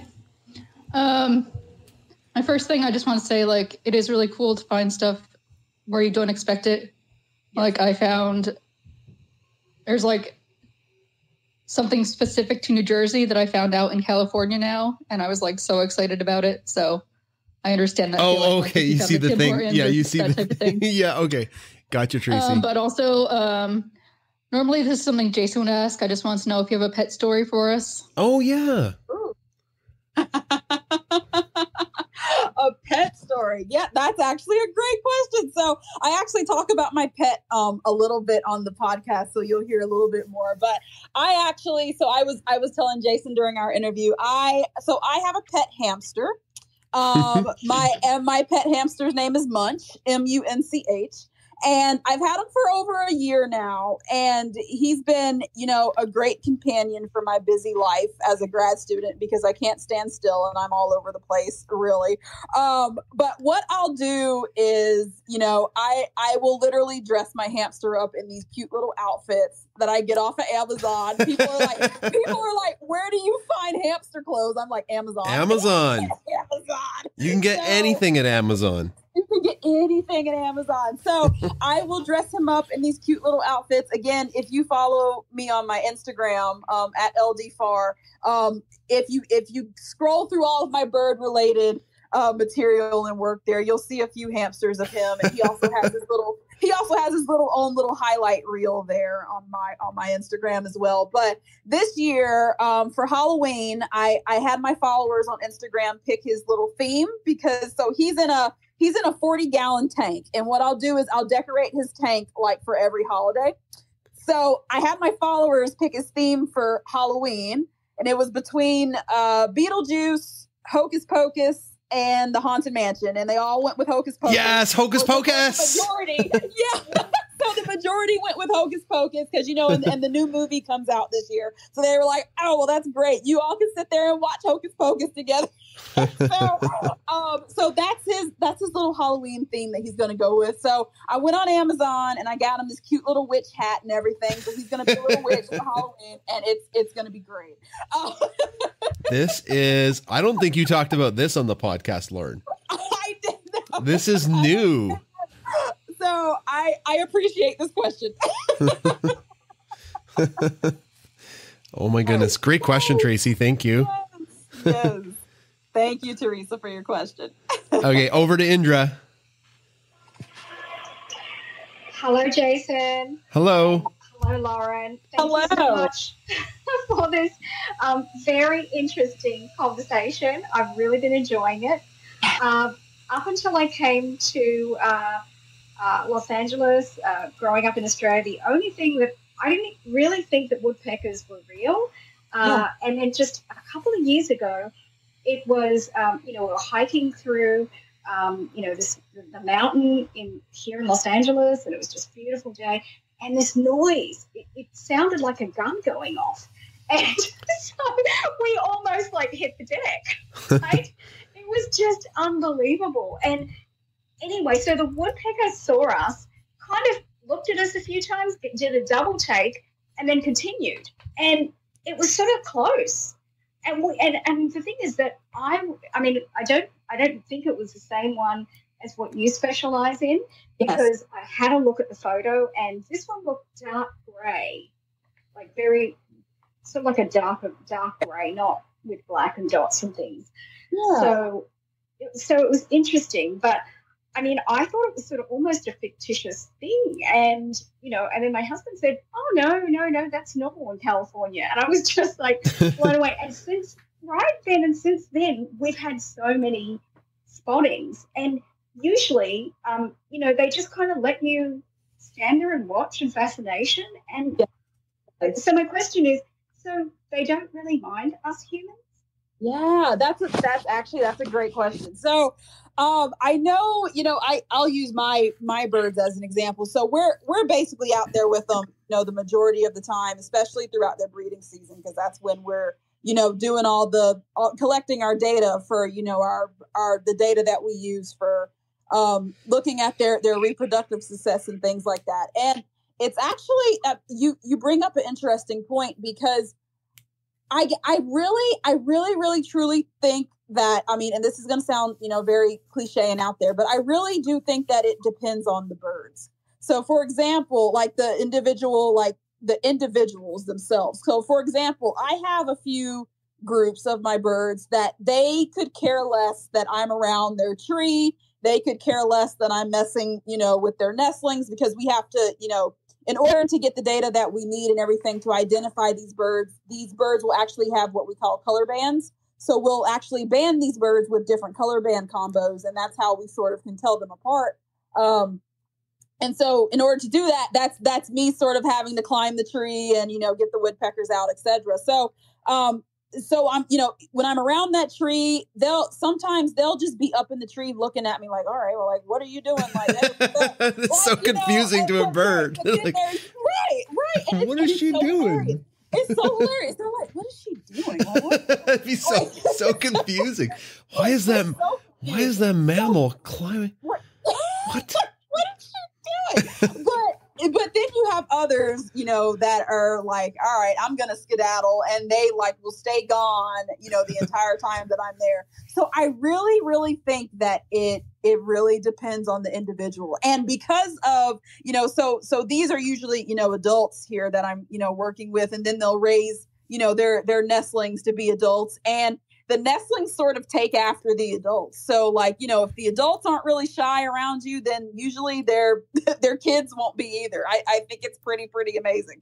My first thing I just want to say, like, it is really cool to find stuff where you don't expect it. Like, I found there's like something specific to New Jersey that I found out in California now, and I was like so excited about it. So I understand that. Oh, okay. You see the thing. Yeah, you see that type of thing. Yeah, okay. Gotcha, Tracy. But also, normally this is something Jason would ask. I just want to know if you have a pet story for us. Oh, yeah. A pet story. Yeah, that's actually a great question. So I actually talk about my pet a little bit on the podcast, so you'll hear a little bit more. But I was telling Jason during our interview, I have a pet hamster. My pet hamster's name is Munch, Munch. And I've had him for over a year now, and he's been, a great companion for my busy life as a grad student because I can't stand still and I'm all over the place, really. But what I'll do is, I will literally dress my hamster up in these cute little outfits that I get off of Amazon. People are like, where do you find hamster clothes? I'm like, Amazon. Amazon. You can get anything at Amazon. You can get anything at Amazon. So I will dress him up in these cute little outfits. Again, if you follow me on my Instagram at Lauren Pharr, if you scroll through all of my bird related material and work there, you'll see a few hamsters of him, and he also has his own little highlight reel there on my Instagram as well. But this year, for Halloween, I had my followers on Instagram pick his little theme because he's in a 40-gallon tank. And what I'll do is I'll decorate his tank like for every holiday. So I had my followers pick his theme for Halloween, and it was between Beetlejuice, Hocus Pocus, and the Haunted Mansion. And they all went with Hocus Pocus. Yes, Hocus Pocus! Majority. Yeah. So the majority went with Hocus Pocus because, and the new movie comes out this year. So they were like, oh, well, that's great. You all can sit there and watch Hocus Pocus together. So that's his little Halloween theme that he's going to go with. So I went on Amazon and I got him this cute little witch hat and everything. So he's going to be a little witch for Halloween, and it's going to be great. I don't think you talked about this on the podcast, Lauren. I did not. This is new. So I appreciate this question. Oh my goodness. Great question, Tracy. Thank you. Yes. Thank you, Teresa, for your question. Okay, over to Indra. Hello, Jason. Hello. Hello, Lauren. Thank you so much for this very interesting conversation. I've really been enjoying it. Up until I came to Los Angeles, growing up in Australia, the only thing that I didn't really think that woodpeckers were real. And then just a couple of years ago, it was, we were hiking through, the mountain here in Los Angeles, and it was just a beautiful day. And this noise, it sounded like a gun going off. And so we almost hit the deck, right? It was just unbelievable. And anyway, so the woodpecker saw us, kind of looked at us a few times, did a double take, and then continued. And it was sort of close. And the thing is that I don't think it was the same one as what you specialize in, because I had a look at the photo, and this one looked dark grey, very sort of like a dark grey, not with black and dots and things. Yeah. So it was interesting, but I thought it was sort of almost a fictitious thing. And, and then my husband said, oh, no, that's normal in California. And I was just blown away. And since then, we've had so many spottings. And usually, they just kind of let you stand there and watch in fascination. And so my question is, so they don't really mind us humans? Yeah, that's a great question. So, I know, I'll use my birds as an example. So we're basically out there with them, the majority of the time, especially throughout their breeding season, because that's when we're, doing collecting our data for, the data that we use for, looking at their reproductive success and things like that. And it's actually, you bring up an interesting point, because I really truly think that, and this is going to sound, very cliche and out there, but I really do think that it depends on the birds. So for example, the individuals themselves. So for example, I have a few groups of my birds that they could care less that I'm around their tree. They could care less that I'm messing, with their nestlings, because we have to, in order to get the data that we need and everything to identify these birds will actually have what we call color bands. So we'll actually band these birds with different color band combos, and that's how we sort of can tell them apart. And so in order to do that, that's me sort of having to climb the tree and, get the woodpeckers out, etc. So so I'm, when I'm around that tree, they'll just be up in the tree looking at me like, all right, well, like, what are you doing? Like, it's so confusing to a bird. Right. And what is she doing? Hilarious. It's so hilarious. They're like, what is she doing? Like, it'd be so confusing. Why is that mammal climbing? What? What is she doing? But then you have others, that are like, all right, I'm going to skedaddle, and they like will stay gone, the entire time that I'm there. So I really, really think that it really depends on the individual. And because of, so these are usually, adults here that I'm, working with, and then they'll raise, their nestlings to be adults, and the nestlings sort of take after the adults. So like, if the adults aren't really shy around you, then usually their kids won't be either. I think it's pretty amazing.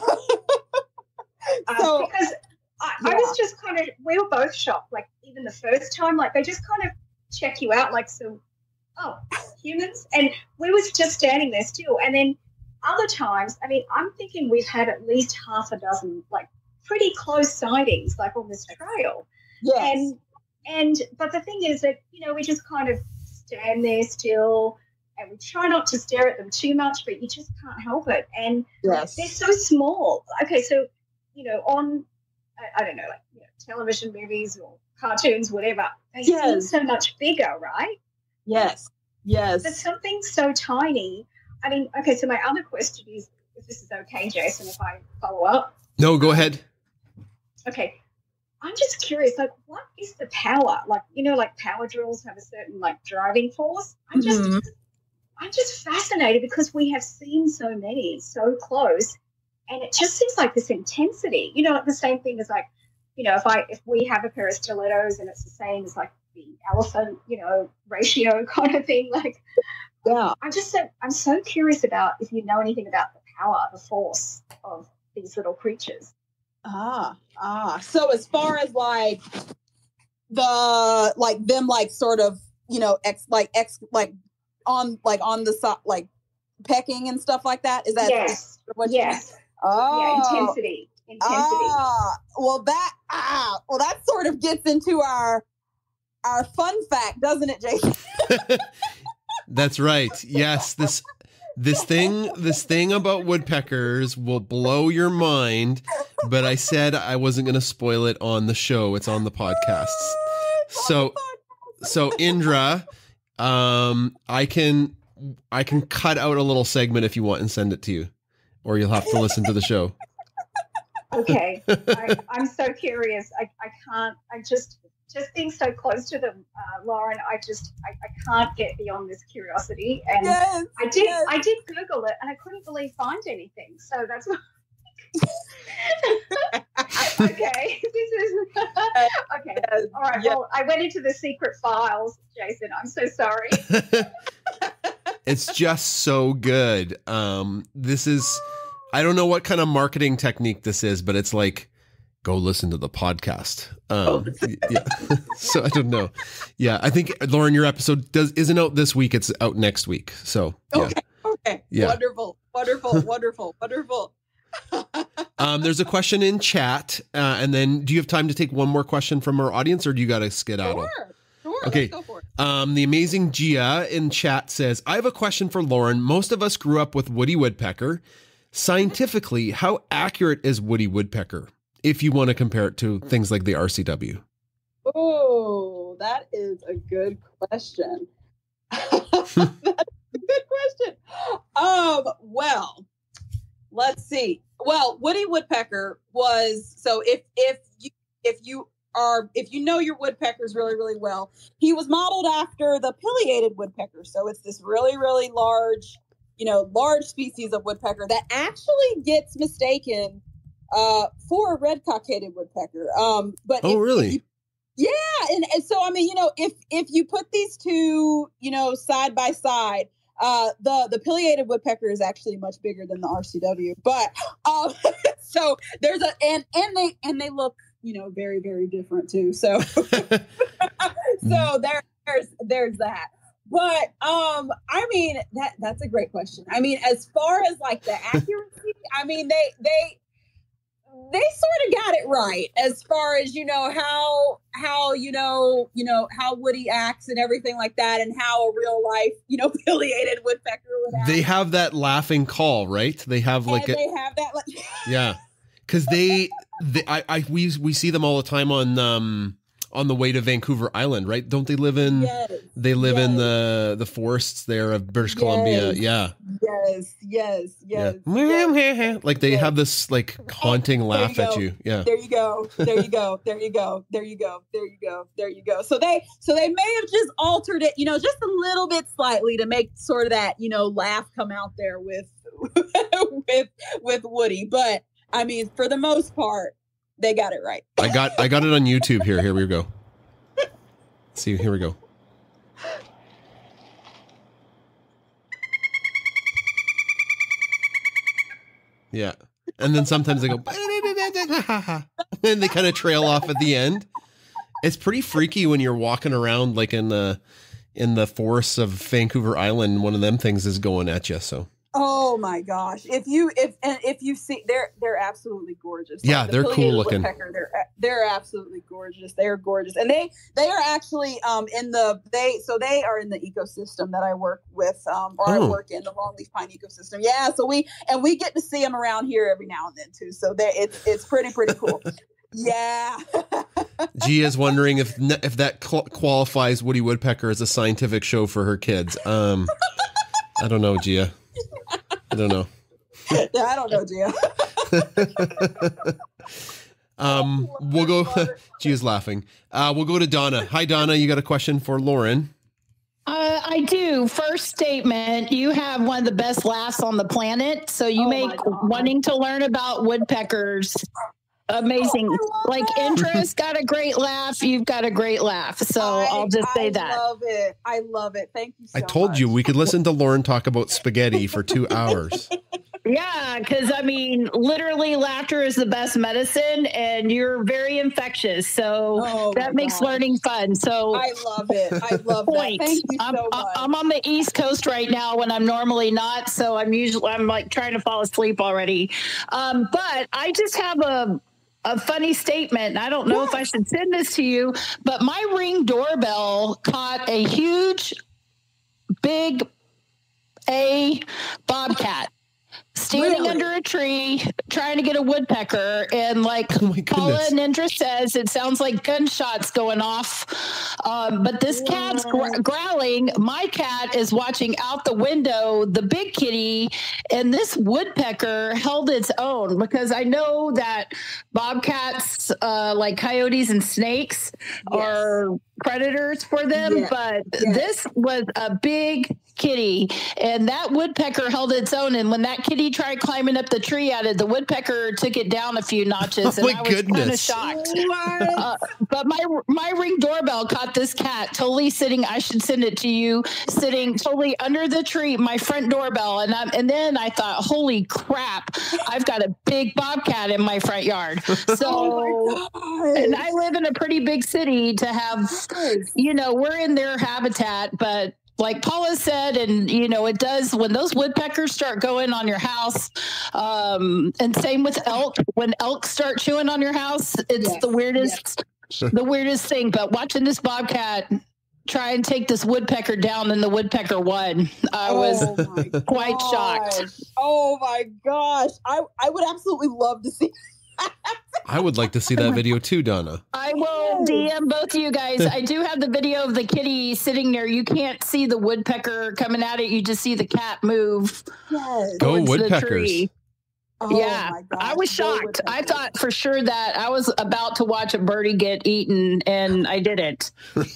So because I was just we were both shocked. Like even the first time, like they just kind of check you out like, so, oh, humans. And we was just standing there still. And then other times, I mean, I'm thinking we've had at least half a dozen, like pretty close sightings, like on this trail. Yes. But the thing is that, we just kind of stand there still, and we try not to stare at them too much, but you just can't help it. And they're so small. Okay, so, on, I don't know, like, television movies or cartoons, whatever, they seem so much bigger, right? Yes. There's something so tiny. I mean, okay, so my other question is, if this is okay, Jason, if I follow up? No, go ahead. Okay. I'm just curious, like, what is the power? Like, like power drills have a certain, like, driving force. I'm just fascinated because we have seen so many so close, and it just seems like this intensity. Like the same thing as, like, if we have a pair of stilettos and it's the same as, like, the elephant, ratio kind of thing. Like, yeah. I'm so curious about if you know anything about the power, the force of these little creatures. So as far as like the them sort of on the side, like pecking and stuff like that, is that what you mean? Oh, yeah, intensity. Well that sort of gets into our fun fact, doesn't it, Jason? That's right. Yes, this thing about woodpeckers will blow your mind, but I said I wasn't going to spoil it on the show. It's on the podcast. So Indra, I can cut out a little segment if you want and send it to you, or you'll have to listen to the show. Okay. I'm so curious. I can't, just being so close to them, Lauren, I can't get beyond this curiosity. And I did Google it, and I couldn't find anything. So that's what. Okay. This is okay. All right. Well, I went into the secret files, Jason. I'm so sorry. It's just so good. This is, I don't know what kind of marketing technique this is, but it's like, go listen to the podcast. Yeah. So I don't know. Yeah, I think Lauren, your episode isn't out this week. It's out next week. So yeah. Okay. Yeah. Wonderful. There's a question in chat, and then do you have time to take one more question from our audience, or do you got to skedaddle? Sure. Okay. Let's go for it. The amazing Gia in chat says, I have a question for Lauren. Most of us grew up with Woody Woodpecker. Scientifically, how accurate is Woody Woodpecker, if you want to compare it to things like the RCW? Oh, that is a good question. That's a good question. Well, let's see. Well, Woody Woodpecker was, so if you know your woodpeckers really, really well, he was modeled after the pileated woodpecker. So it's this really, really large, large species of woodpecker that actually gets mistaken for a red-cockaded woodpecker. But really? And so I mean, if you put these two, side by side, the pileated woodpecker is actually much bigger than the RCW. But so there's and they look, very, very different too. So so there's that. But I mean that's a great question. I mean, as far as like the accuracy, I mean they they sort of got it right as far as how how Woody acts and everything like that, and how a real life affiliated woodpecker would act. They have that laughing call, right? They have like they have that yeah, because we see them all the time on the way to Vancouver Island, right? Don't they live in? Yes. They live in the forests there of British Columbia. Yeah. Yes. Like they have this like haunting laugh at you. Yeah. There you go. So they may have just altered it, just a little bit slightly to make sort of that, laugh come out there with Woody. But I mean, for the most part, they got it right. I got it on YouTube here. Here we go. See, here we go. Yeah. And then sometimes they go, and they kind of trail off at the end. It's pretty freaky when you're walking around like in the forests of Vancouver Island. One of them things is going at you. So. Oh my gosh! If you see, they're absolutely gorgeous. Yeah, they're cool looking. They're absolutely gorgeous. They're gorgeous, and they are actually they are in the ecosystem that I work with, I work in the longleaf pine ecosystem. Yeah, so we get to see them around here every now and then too. So it's pretty cool. Yeah. Gia's wondering if that qualifies Woody Woodpecker as a scientific show for her kids. I don't know, Gia. I don't know. Yeah, I don't know, Gia. We'll go. Gia's laughing. We'll go to Donna. Hi, Donna. You got a question for Lauren? I do. First statement, you have one of the best laughs on the planet. So you wanting to learn about woodpeckers. Amazing. Like interest, got a great laugh. You've got a great laugh. So I'll just say that. I love it. Thank you so much. I told you we could listen to Lauren talk about spaghetti for 2 hours. Yeah, because I mean, literally laughter is the best medicine and you're very infectious. So that makes learning fun. So I love it. I love that. Thank you so much. I'm on the East Coast right now when I'm normally not. So I'm like trying to fall asleep already. But I just have a funny statement. I don't know if I should send this to you, but my Ring doorbell caught a huge, big bobcat standing under a tree trying to get a woodpecker, and like Paula and Indra says, it sounds like gunshots going off, but this cat's growling. My cat is watching out the window, the big kitty, and this woodpecker held its own, because I know that bobcats, like coyotes and snakes, are predators for them, but this was a big kitty, and that woodpecker held its own, and when that kitty tried climbing up the tree at it, the woodpecker took it down a few notches, and I was kind of shocked. But my Ring doorbell caught this cat totally sitting, I should send it to you, sitting totally under the tree, my front doorbell, and then I thought, holy crap, I've got a big bobcat in my front yard. So and I live in a pretty big city to have, we're in their habitat, but like Paula said, and it does when those woodpeckers start going on your house, and same with elk. When elk start chewing on your house, it's the weirdest thing. But watching this bobcat try and take this woodpecker down, and the woodpecker won, I was quite shocked. Oh my gosh! I would absolutely love to see. I would like to see that video too, Donna. I will DM both of you guys. I do have the video of the kitty sitting there. You can't see the woodpecker coming at it. You just see the cat move. Yes. Go woodpeckers. My God. I was shocked. I thought for sure that I was about to watch a birdie get eaten, and I didn't.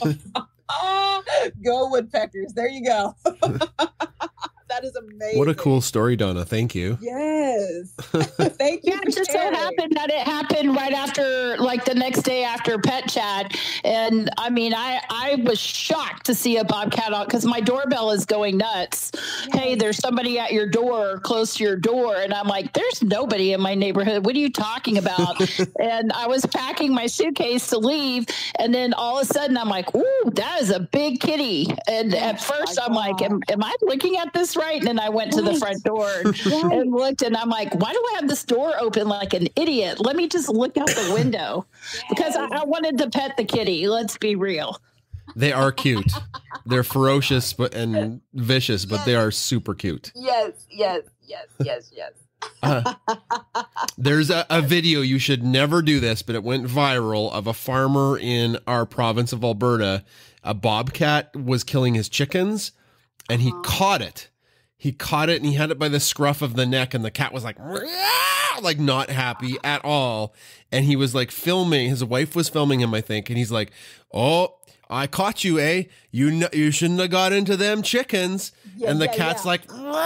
Go woodpeckers. There you go. That is amazing. What a cool story, Donna. Thank you. Yes. Thank you. Yeah, it just so happened that it happened right after, like the next day after Pet Chat. And I mean, I was shocked to see a bobcat out, because my doorbell is going nuts. Yes. Hey, there's somebody at your door, close to your door. And I'm like, there's nobody in my neighborhood. What are you talking about? And I was packing my suitcase to leave. And then all of a sudden I'm like, ooh, that is a big kitty. And at first I'm like, am I looking at this right? frightened, and I went to the front door and looked, and I'm like, why do I have this door open like an idiot? Let me just look out the window because I wanted to pet the kitty. Let's be real. They are cute. They're ferocious and vicious, but they are super cute. Yes. There's a video, you should never do this, but it went viral, of a farmer in our province of Alberta. A bobcat was killing his chickens, and he caught it. He caught it, and he had it by the scruff of the neck, and the cat was like not happy at all. And he was like filming. His wife was filming him, I think, and he's like, "Oh, I caught you, eh? You shouldn't have got into them chickens." And the cat's like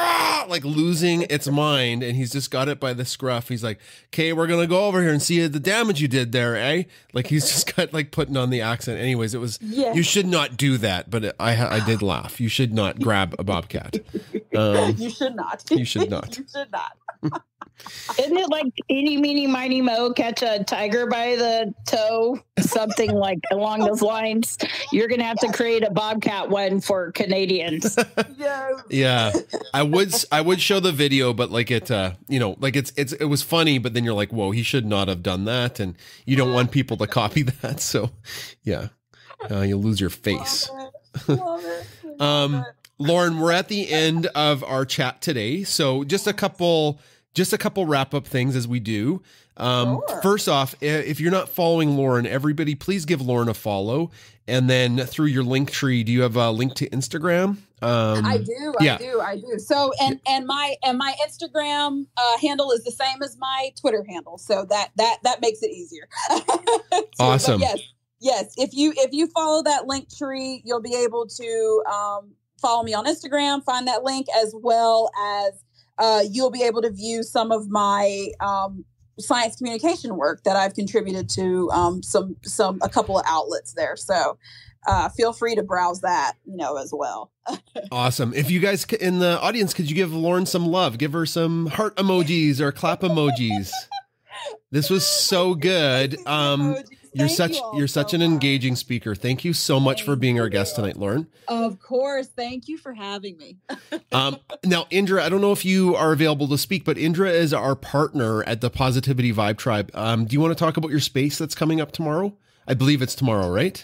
losing its mind, and he's just got it by the scruff. He's like, "Okay, we're gonna go over here and see the damage you did there, eh?" Like he's just got like putting on the accent. Anyways, it was you should not do that, but I did laugh. You should not grab a bobcat. You should not. You should not. You should not. Isn't it like eeny, meeny, miny, mo, catch a tiger by the toe? Something like along those lines. You're going to have to create a bobcat one for Canadians. Yeah. I would show the video, but like it, it was funny, but then you're like, whoa, he should not have done that. And you don't want people to copy that. So yeah, you'll lose your face. Love it. Lauren, we're at the end of our chat today. So just a couple wrap up things as we do. First off, if you're not following Lauren, everybody, please give Lauren a follow. And then through your link tree, do you have a link to Instagram? I do. So, and my Instagram handle is the same as my Twitter handle. So that makes it easier. Awesome. Yes. If you follow that link tree, you'll be able to, follow me on Instagram, find that link, as well as you'll be able to view some of my science communication work that I've contributed to a couple of outlets there. So feel free to browse that, as well. Awesome. If you guys in the audience, could you give Lauren some love? Give her some heart emojis or clap emojis. This was so good. You're such an engaging speaker. Thank you so much for being our guest tonight, Lauren. Of course. Thank you for having me. Now, Indra, I don't know if you are available to speak, but Indra is our partner at the Positivity Vibe Tribe. Do you want to talk about your space that's coming up tomorrow? I believe it's tomorrow, right?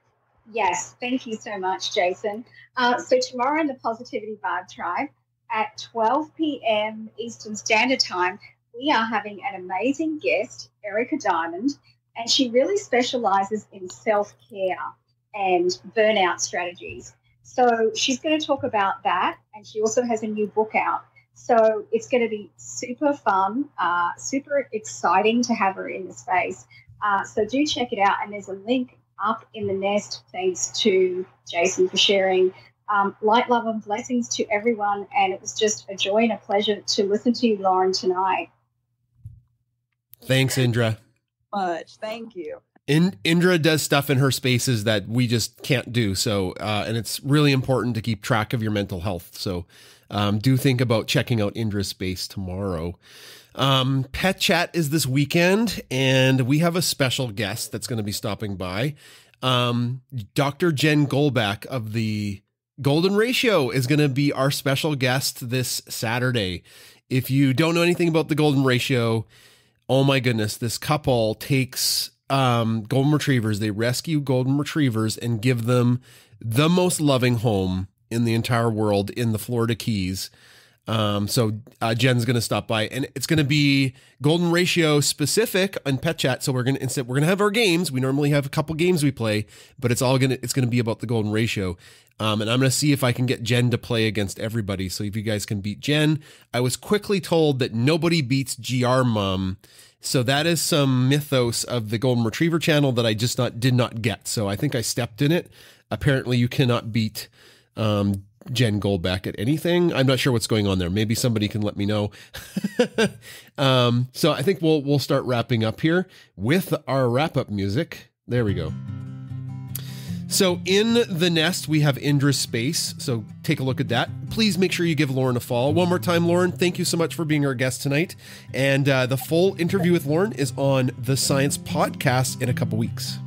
Yes. Thank you so much, Jason. So tomorrow in the Positivity Vibe Tribe at 12 p.m. Eastern Standard Time, we are having an amazing guest, Erica Diamond. And she really specializes in self-care and burnout strategies. So she's going to talk about that. And she also has a new book out. So it's going to be super fun, super exciting to have her in the space. So do check it out. And there's a link up in the nest. Thanks to Jason for sharing. Light, love, and blessings to everyone. And it was just a joy and a pleasure to listen to you, Lauren, tonight. Thanks, Indra. Much. Thank you. Indra does stuff in her spaces that we just can't do. So, and it's really important to keep track of your mental health. So, do think about checking out Indra's space tomorrow. Pet Chat is this weekend, and we have a special guest that's going to be stopping by. Dr. Jen Golback of the Golden Ratio is going to be our special guest this Saturday. If you don't know anything about the Golden Ratio, oh my goodness, this couple takes golden retrievers. They rescue golden retrievers and give them the most loving home in the entire world in the Florida Keys. So Jen's going to stop by, and it's going to be Golden Ratio specific on Pet Chat. So we're going to have our games. We normally have a couple games we play, but it's going to be about the Golden Ratio. And I'm going to see if I can get Jen to play against everybody. So if you guys can beat Jen. I was quickly told that nobody beats GR Mom. So that is some mythos of the Golden Retriever channel that I just did not get. So I think I stepped in it. Apparently you cannot beat Jen Golback at anything. I'm not sure what's going on there. Maybe somebody can let me know. So I think we'll start wrapping up here with our wrap-up music. There we go. So in the nest, we have Indra's space. So take a look at that. Please make sure you give Lauren a follow. One more time, Lauren, thank you so much for being our guest tonight. And the full interview with Lauren is on the Science Podcast in a couple weeks.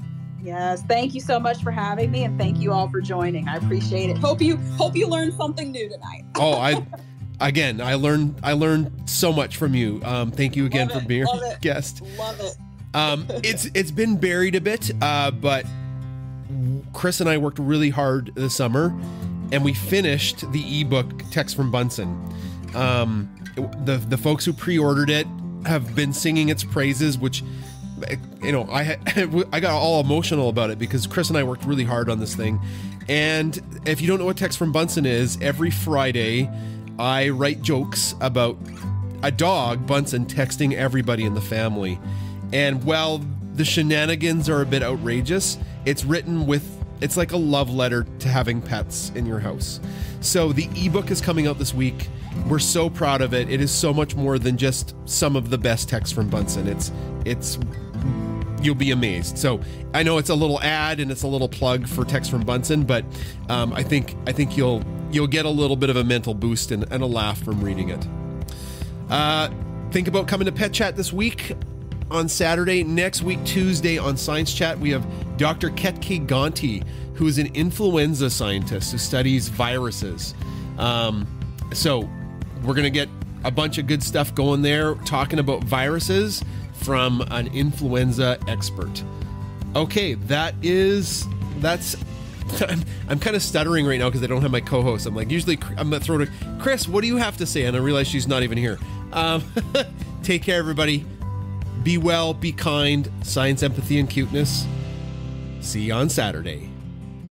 Yes, thank you so much for having me, and thank you all for joining. I appreciate it. Hope you learned something new tonight. Oh, I learned so much from you. Thank you again for being a guest. Love it. It's been buried a bit, but Chris and I worked really hard this summer, and we finished the ebook Text from Bunsen. The folks who pre-ordered it have been singing its praises, which, you know, I got all emotional about it because Chris and I worked really hard on this thing. And if you don't know what Text from Bunsen is, every Friday I write jokes about a dog, Bunsen, texting everybody in the family. And while the shenanigans are a bit outrageous, it's written it's like a love letter to having pets in your house. So the ebook is coming out this week. We're so proud of it. It is so much more than just some of the best texts from Bunsen. It's you'll be amazed. So I know it's a little ad and it's a little plug for Text from Bunsen, but I think you'll get a little bit of a mental boost and a laugh from reading it. Think about coming to Pet Chat this week on Saturday. Next week, Tuesday, on Science Chat, we have Dr. Ketke Gonti, who is an influenza scientist who studies viruses. So we're going to get a bunch of good stuff going there, talking about viruses from an influenza expert. Okay, that's I'm kind of stuttering right now because I don't have my co-host. I'm like, usually I'm going to throw to Chris, what do you have to say? And I realize she's not even here. Take care, everybody. Be well, be kind, science, empathy, and cuteness. See you on Saturday.